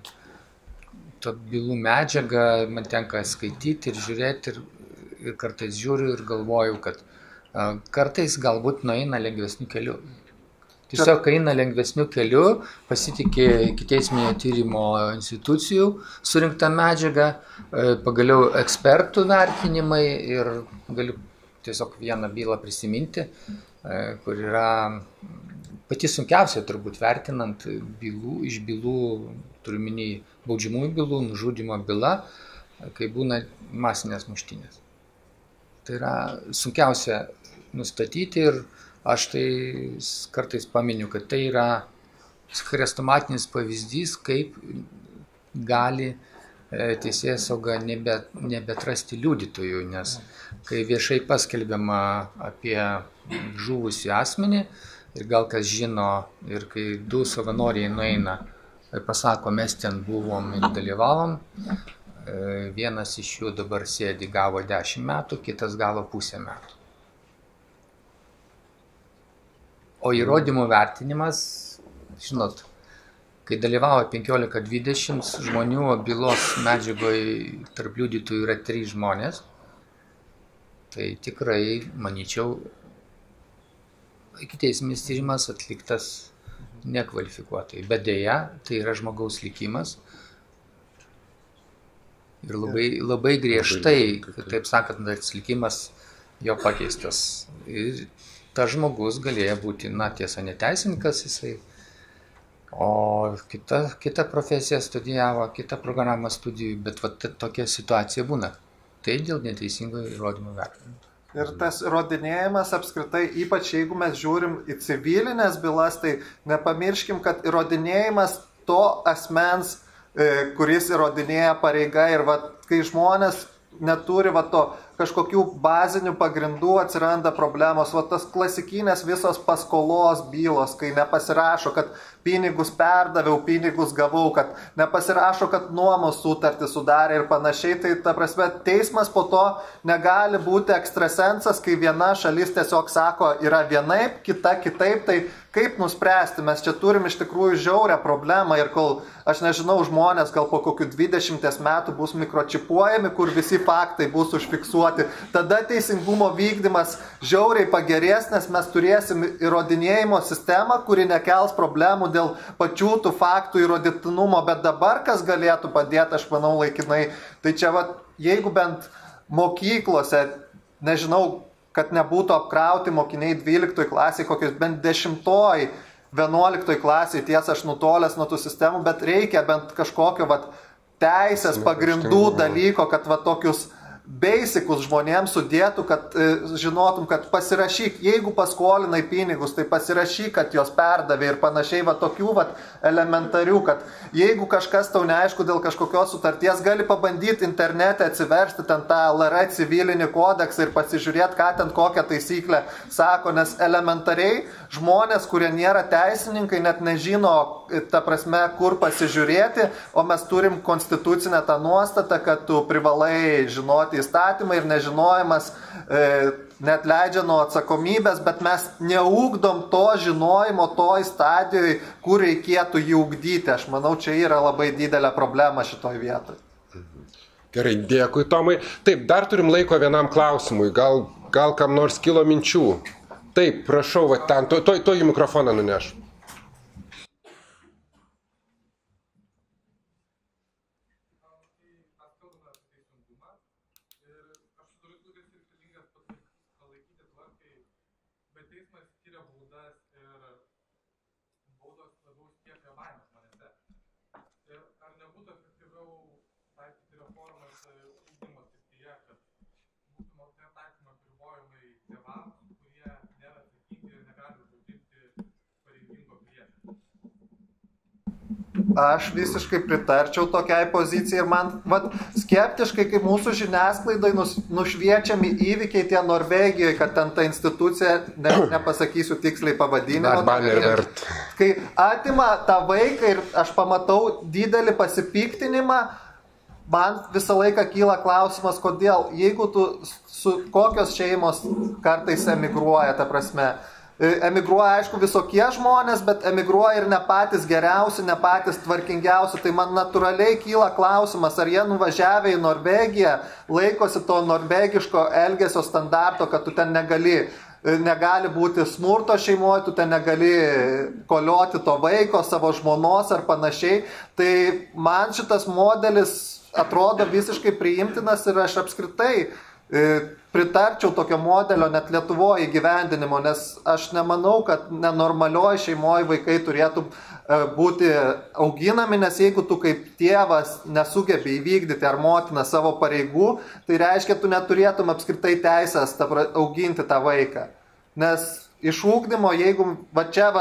bylų medžiagą, man tenka skaityti ir žiūrėti ir kartais žiūriu ir galvoju, kad kartais galbūt nueina lengvesniu keliu. Tiesiog eina lengvesniu keliu, pasitikė ikiteisminio tyrimo institucijų surinktą medžiagą, pagaliau ekspertų vertinimai ir galiu tiesiog vieną bylą prisiminti, kur yra pati sunkiausia turbūt vertinant iš bylų, turiu minį baudžiamųjų bylų, nužudymo byla, kai būna masinės muštynės. Tai yra sunkiausia nustatyti ir aš tai kartais paminiu, kad tai yra chrestomatinis pavyzdys, kaip gali teisėsauga nebetrasti liudytojų, nes kai viešai paskelbiama apie žuvusį asmenį ir gal kas žino, ir kai 2 savanoriai nueina ir pasako, mes ten buvom ir dalyvavom, vienas iš jų dabar sėdi, gavo 10 metų, kitas gavo pusę metų. O įrodymų vertinimas, žinot, kai dalyvavo 15-20 žmonių, o bylos medžiagoje tarp liudytojų yra 3 žmonės, tai tikrai, manyčiau, ikiteisminis tyrimas atliktas nekvalifikuotai. Bet dėja, tai yra žmogaus likimas. Ir labai griežtai, taip sakant, tas likimas jo pakeistas. Ir tas žmogus galėjo būti, tiesa, neteisininkas jisai, o kita profesija studijavo, kitą programą studijų, bet tokia situacija būna. Tai dėl neteisingo įrodymų vertinimo. Ir tas įrodinėjimas apskritai, ypač jeigu mes žiūrim į civilinės bylas, tai nepamirškim, kad įrodinėjimas to asmens, kuris įrodinėja pareiga ir kai žmonės neturi to kažkokių bazinių pagrindų, atsiranda problemos. Tas klasikinės visos paskolos bylos, kai nepasirašo, kad pinigus perdaviau, pinigus gavau, kad nepasirašo, kad nuomos sutartį sudarė ir panašiai, tai ta prasme teismas po to negali būti ekstrasensas, kai viena šalis tiesiog sako, yra vienaip, kita kitaip, tai kaip nuspręsti? Mes čia turim iš tikrųjų žiaurę problemą ir kol, aš nežinau, žmonės gal po kokių 20 metų bus mikročipuojami, kur visi faktai bus užfiksuoti, tada teisingumo vykdymas žiauriai pagerės, nes mes turėsim įrodinėjimo sistemą, kuri nekels problemų dėl pačių tų faktų įrodytinumo, bet dabar kas galėtų padėti, aš manau, laikinai, tai čia jeigu bent mokyklose, nežinau, kad nebūtų apkrauti mokiniai 12 klasiai, kokios bent 10, 11 klasiai, tiesa, aš nutolęs nuo tų sistemų, bet reikia bent kažkokio teisės pagrindų dalyko, kad tokius basicus žmonėms sudėtų, kad žinotum, kad pasirašyk, jeigu paskolinai pinigus, tai pasirašyk, kad jos perdavė ir panašiai, tokių elementarių, kad jeigu kažkas tau neaišku dėl kažkokios sutarties, gali pabandyti internete atsiversti ten tą LR civilinį kodeksą ir pasižiūrėti, ką ten kokią taisyklę sako, nes elementariai žmonės, kurie nėra teisininkai, net nežino, ta prasme, kur pasižiūrėti, o mes turim konstitucinę tą nuostatą, kad tu privalai žinoti įstatymą ir nežinojimas net leidžia nuo atsakomybės, bet mes neugdom to žinojimo toj stadijoje, kur reikėtų jį ugdyti. Aš manau, čia yra labai didelė problema šitoj vietoj. Gerai, dėkui, Tomai. Taip, dar turim laiko vienam klausimui. Gal kam nors kilo minčių? Taip, prašau, ten, to į mikrofoną nuneš. Aš visiškai pritarčiau tokiai pozicijai ir man skeptiškai, kaip mūsų žiniasklaidai nušviečiami įvykiai tie Norvegijoje, kad ten ta institucija, nepasakysiu tiksliai pavadinimą, kai atima tą vaiką ir aš pamatau didelį pasipiktinimą, man visą laiką kyla klausimas, kodėl, jeigu kokios šeimos kartais emigruoja, ta prasme, emigruoja, aišku, visokie žmonės, bet emigruoja ir ne patys geriausi, ne patys tvarkingiausi. Tai man natūraliai kyla klausimas, ar jie nuvažiavę į Norvegiją laikosi to norvegiško elgesio standarto, kad tu ten negali būti smurto šeimoje, tu ten negali kolioti to vaiko, savo žmonos ar panašiai. Tai man šitas modelis atrodo visiškai priimtinas ir aš apskritai pritarčiau tokio modelio net Lietuvoje įgyvendinimo, nes aš nemanau, kad nenormalioj šeimoje vaikai turėtų būti auginami, nes jeigu tu kaip tėvas nesugebi įvykdyti ar motina savo pareigų, tai reiškia, tu neturėtum apskritai teisės auginti tą vaiką. Nes iš ugdymo, jeigu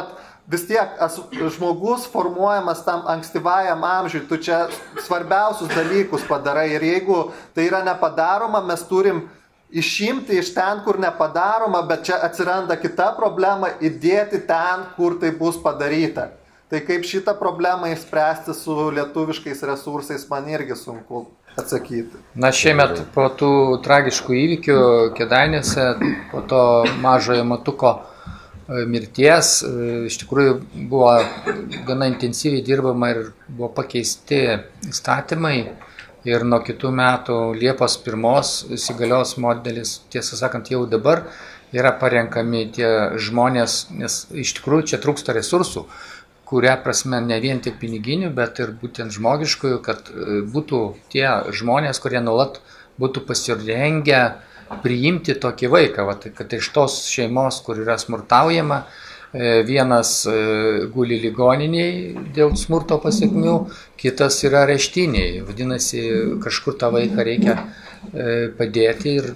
vis tiek žmogus formuojamas tam ankstyvajam amžiui, tu čia svarbiausius dalykus padarai ir jeigu tai yra nepadaroma, mes turim išimti iš ten, kur nepadaroma, bet čia atsiranda kita problema, įdėti ten, kur tai bus padaryta. Tai kaip šitą problemą išspręsti su lietuviškais resursais, man irgi sunku atsakyti. Na, šiemet po tų tragiškų įvykių Kėdainiuose, po to mažojo matuko mirties, iš tikrųjų buvo gana intensyviai dirbama ir buvo pakeisti įstatymai ir nuo kitų metų Liepos 1 įsigalios modelis, tiesą sakant, jau dabar yra parenkami tie žmonės, nes iš tikrųjų čia trūksta resursų, kuria prasme ne vien tik piniginių, bet ir būtent žmogiškųjų, kad būtų tie žmonės, kurie nuolat būtų pasirengę priimti tokį vaiką, kad iš tos šeimos, kur yra smurtaujama, vienas guli ligoniniai dėl smurto pasiekmių, kitas yra areštiniai. Vadinasi, kažkur tą vaiką reikia padėti ir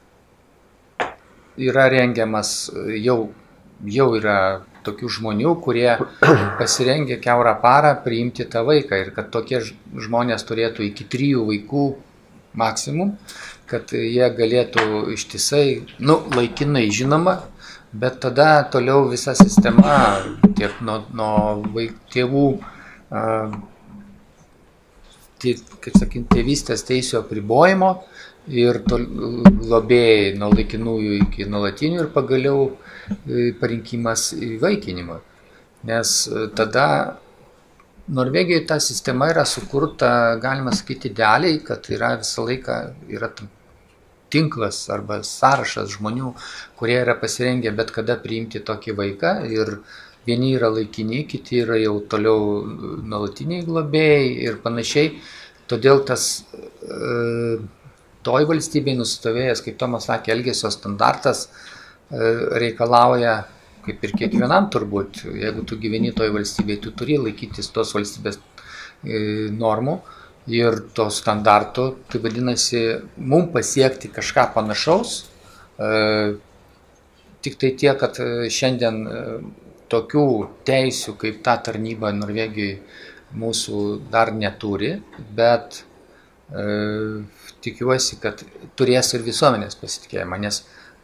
yra rengiamas, jau yra tokių žmonių, kurie pasirengia kiaurą parą priimti tą vaiką ir kad tokie žmonės turėtų iki 3 vaikų maksimum, kad jie galėtų ištisai, laikinai žinoma, bet tada toliau visa sistema tiek nuo tėvų, kaip sakyti, tėvystės teisių apribojimo ir globėjai nuo laikinųjų iki nuolatinių ir pagaliau parinkimas įvaikinimo. Nes tada Norvegijoje ta sistema yra sukurta, galima sakyti, idealiai, kad yra visą laiką yra tinklas arba sąrašas žmonių, kurie yra pasirengę bet kada priimti tokį vaiką ir vieni yra laikini, kiti yra jau toliau nuolatiniai globėjai ir panašiai. Todėl tas toj valstybėje nusistovėjęs, kaip Tomas sakė, elgesio standartas reikalauja, kaip ir kiekvienam turbūt, jeigu tu gyveni toj valstybėje, tu turi laikytis tos valstybės normų ir to standartų, tai vadinasi, mums pasiekti kažką panašaus, tik tai tiek, kad šiandien tokių teisių kaip ta tarnyba Norvegijoje mūsų dar neturi, bet tikiuosi, kad turės ir visuomenės pasitikėjimą, nes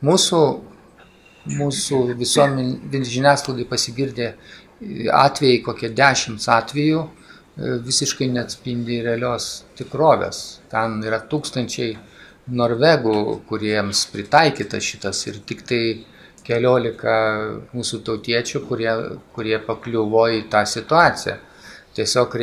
mūsų žiniasklaidai pasigirdė atvejai, kokie 10 atvejų, visiškai neatspindi realios tikrovės. Ten yra tūkstančiai norvegų, kuriems pritaikyta šitas ir tik tai 14 mūsų tautiečių, kurie pakliuvo į tą situaciją. Tiesiog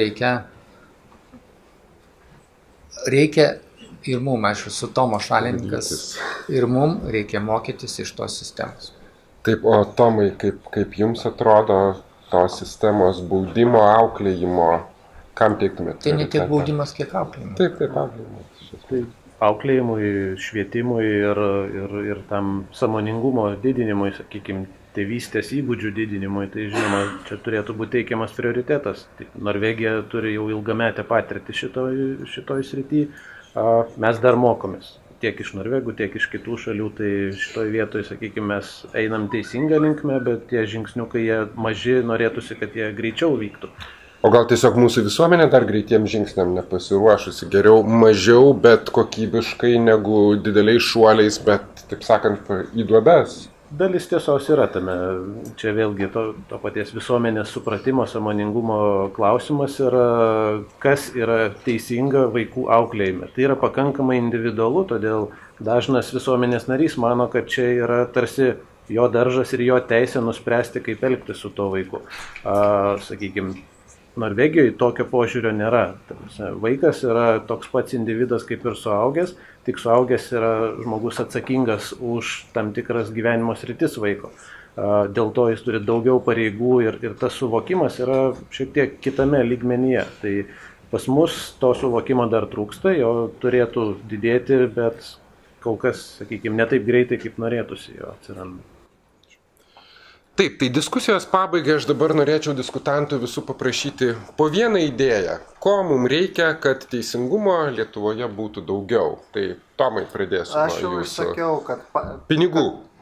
reikia ir mums, aš esu Tomo šalininkas, ir mums reikia mokytis iš tos sistemos. Taip, o Tomai, kaip jums atrodo tos sistemos baudimo, auklėjimo, kam teiktumėte? Tai ne tiek baudimas, kiek auklėjimas. Taip, auklėjimas. Auklėjimui, švietimui ir tam sąmoningumo didinimui, sakykime, tėvystės įgūdžių didinimui, tai žinoma, čia turėtų būti teikiamas prioritetas. Norvegija turi jau ilgametę patirtį šitoj srity. Mes dar mokomės tiek iš norvegų, tiek iš kitų šalių, tai šitoj vietoje, sakykime, mes einam teisingą linkmę, bet tie žingsniukai jie maži, norėtųsi, kad jie greičiau vyktų. O gal tiesiog mūsų visuomenė dar greitiem žingsniam nepasiruošusi, geriau mažiau, bet kokybiškai negu dideliais šuoliais, bet, taip sakant, į duobes? Dalis tiesos yra tame. Čia vėlgi to paties visuomenės supratimo, sąmoningumo klausimas yra, kas yra teisinga vaikų auklėjime. Tai yra pakankamai individualu, todėl dažnas visuomenės narys mano, kad čia yra tarsi jo daržas ir jo teisė nuspręsti, kaip elgtis su to vaiku. Sakykime, Norvegijoje tokio požiūrio nėra. Vaikas yra toks pats individas kaip ir suaugęs, tik suaugęs yra žmogus atsakingas už tam tikras gyvenimo sritis vaiko. Dėl to jis turi daugiau pareigų ir tas suvokimas yra šiek tiek kitame lygmenyje. Tai pas mus to suvokimo dar trūksta, jo turėtų didėti, bet kol kas, sakykime, ne taip greitai, kaip norėtųsi jo atsiranda. Taip, tai diskusijos pabaigai aš dabar norėčiau diskutantų visų paprašyti po vieną idėją, ko mums reikia, kad teisingumo Lietuvoje būtų daugiau. Tai Tomai, pradėsiu nuo jūsų. Aš jau išsakiau, kad... Pinigų.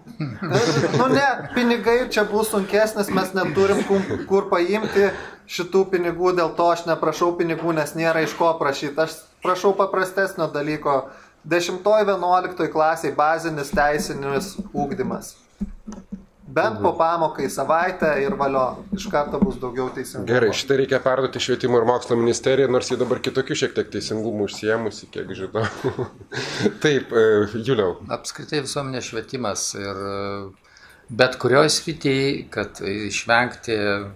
Nu ne, pinigai čia bus sunkesnis, mes neturim kur paimti šitų pinigų, dėl to aš neprašau pinigų, nes nėra iš ko prašyti. Aš prašau paprastesnio dalyko. 10-11 klasiai bazinis teisinis ugdymas. Bent po pamokai savaitę ir valio. Iš karto bus daugiau teisingumo. Gerai, šitą reikia perduoti Švietimo ir mokslo ministerijai, nors jie dabar kitokių šiek tiek teisingumų užsiemusi, kiek žinau. Taip, Juliau. Apskritai visuomenės švietimas ir bet kurioje srityje, kad išvengti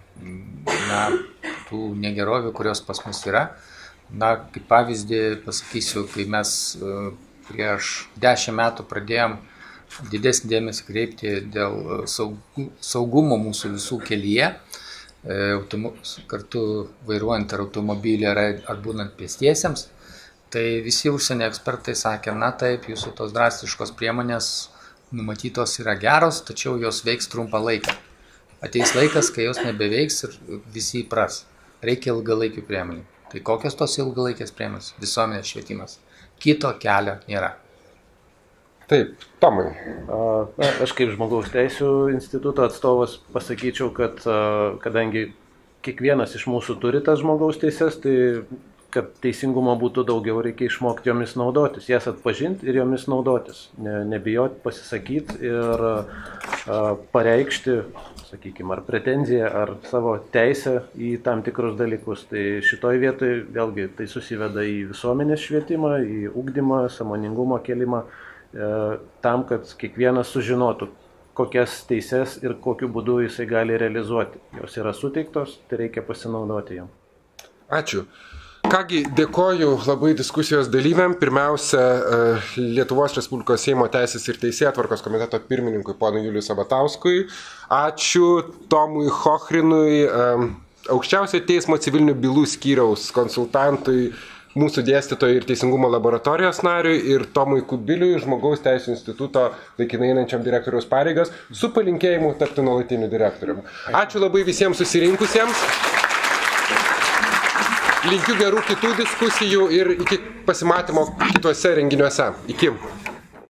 tų negerovių, kurios pas mus yra. Kaip pavyzdį pasakysiu, kai mes prieš 10 metų pradėjom didesnį dėmesį kreipti dėl saugumo mūsų visų kelyje, kartu vairuojant ar automobilį ar būnant pėstiesiems, tai visi užsienio ekspertai sakė, taip, jūsų tos drastiškos priemonės numatytos yra geros, tačiau jos veiks trumpą laiką. Ateis laikas, kai jos nebeveiks ir visi įpras. Reikia ilgalaikių priemonių. Tai kokios tos ilgalaikės priemonės? Visuomenės švietimas. Kito kelio nėra. Taip, Tomai. Aš kaip žmogaus teisų instituto atstovas pasakyčiau, kad kadangi kiekvienas iš mūsų turi tas žmogaus teises, tai kad teisingumo būtų daugiau, reikia išmokti jomis naudotis, jas atpažinti ir jomis naudotis. Nebijoti pasisakyti ir pareikšti, sakykime, ar pretenziją, ar savo teisę į tam tikrus dalykus. Tai šitoj vietoj vėlgi tai susiveda į visuomenės švietimą, į ugdymą, sąmoningumo kėlimą, tam, kad kiekvienas sužinotų, kokias teises ir kokiu būdu jisai gali realizuoti. Jos yra suteiktos, tai reikia pasinaudoti jam. Ačiū. Kągi, dėkoju labai diskusijos dalyviam. Pirmiausia, Lietuvos Respublikos Seimo Teisės ir Teisėtvarkos komiteto pirmininkui ponui Juliui Sabatauskui. Ačiū Tomui Chochrinui, Aukščiausiojo teismo civilinių bylų skyriaus konsultantui, mūsų dėstytojui ir Teisingumo laboratorijos nariui, ir Tomui Kubiliui, Žmogaus teisų instituto laikinai einančiam direktoriaus pareigas, su palinkėjimu tapti nuolatiniu direktoriumi. Ačiū labai visiems susirinkusiems. Linkiu gerų kitų diskusijų ir iki pasimatymo kituose renginiuose. Iki.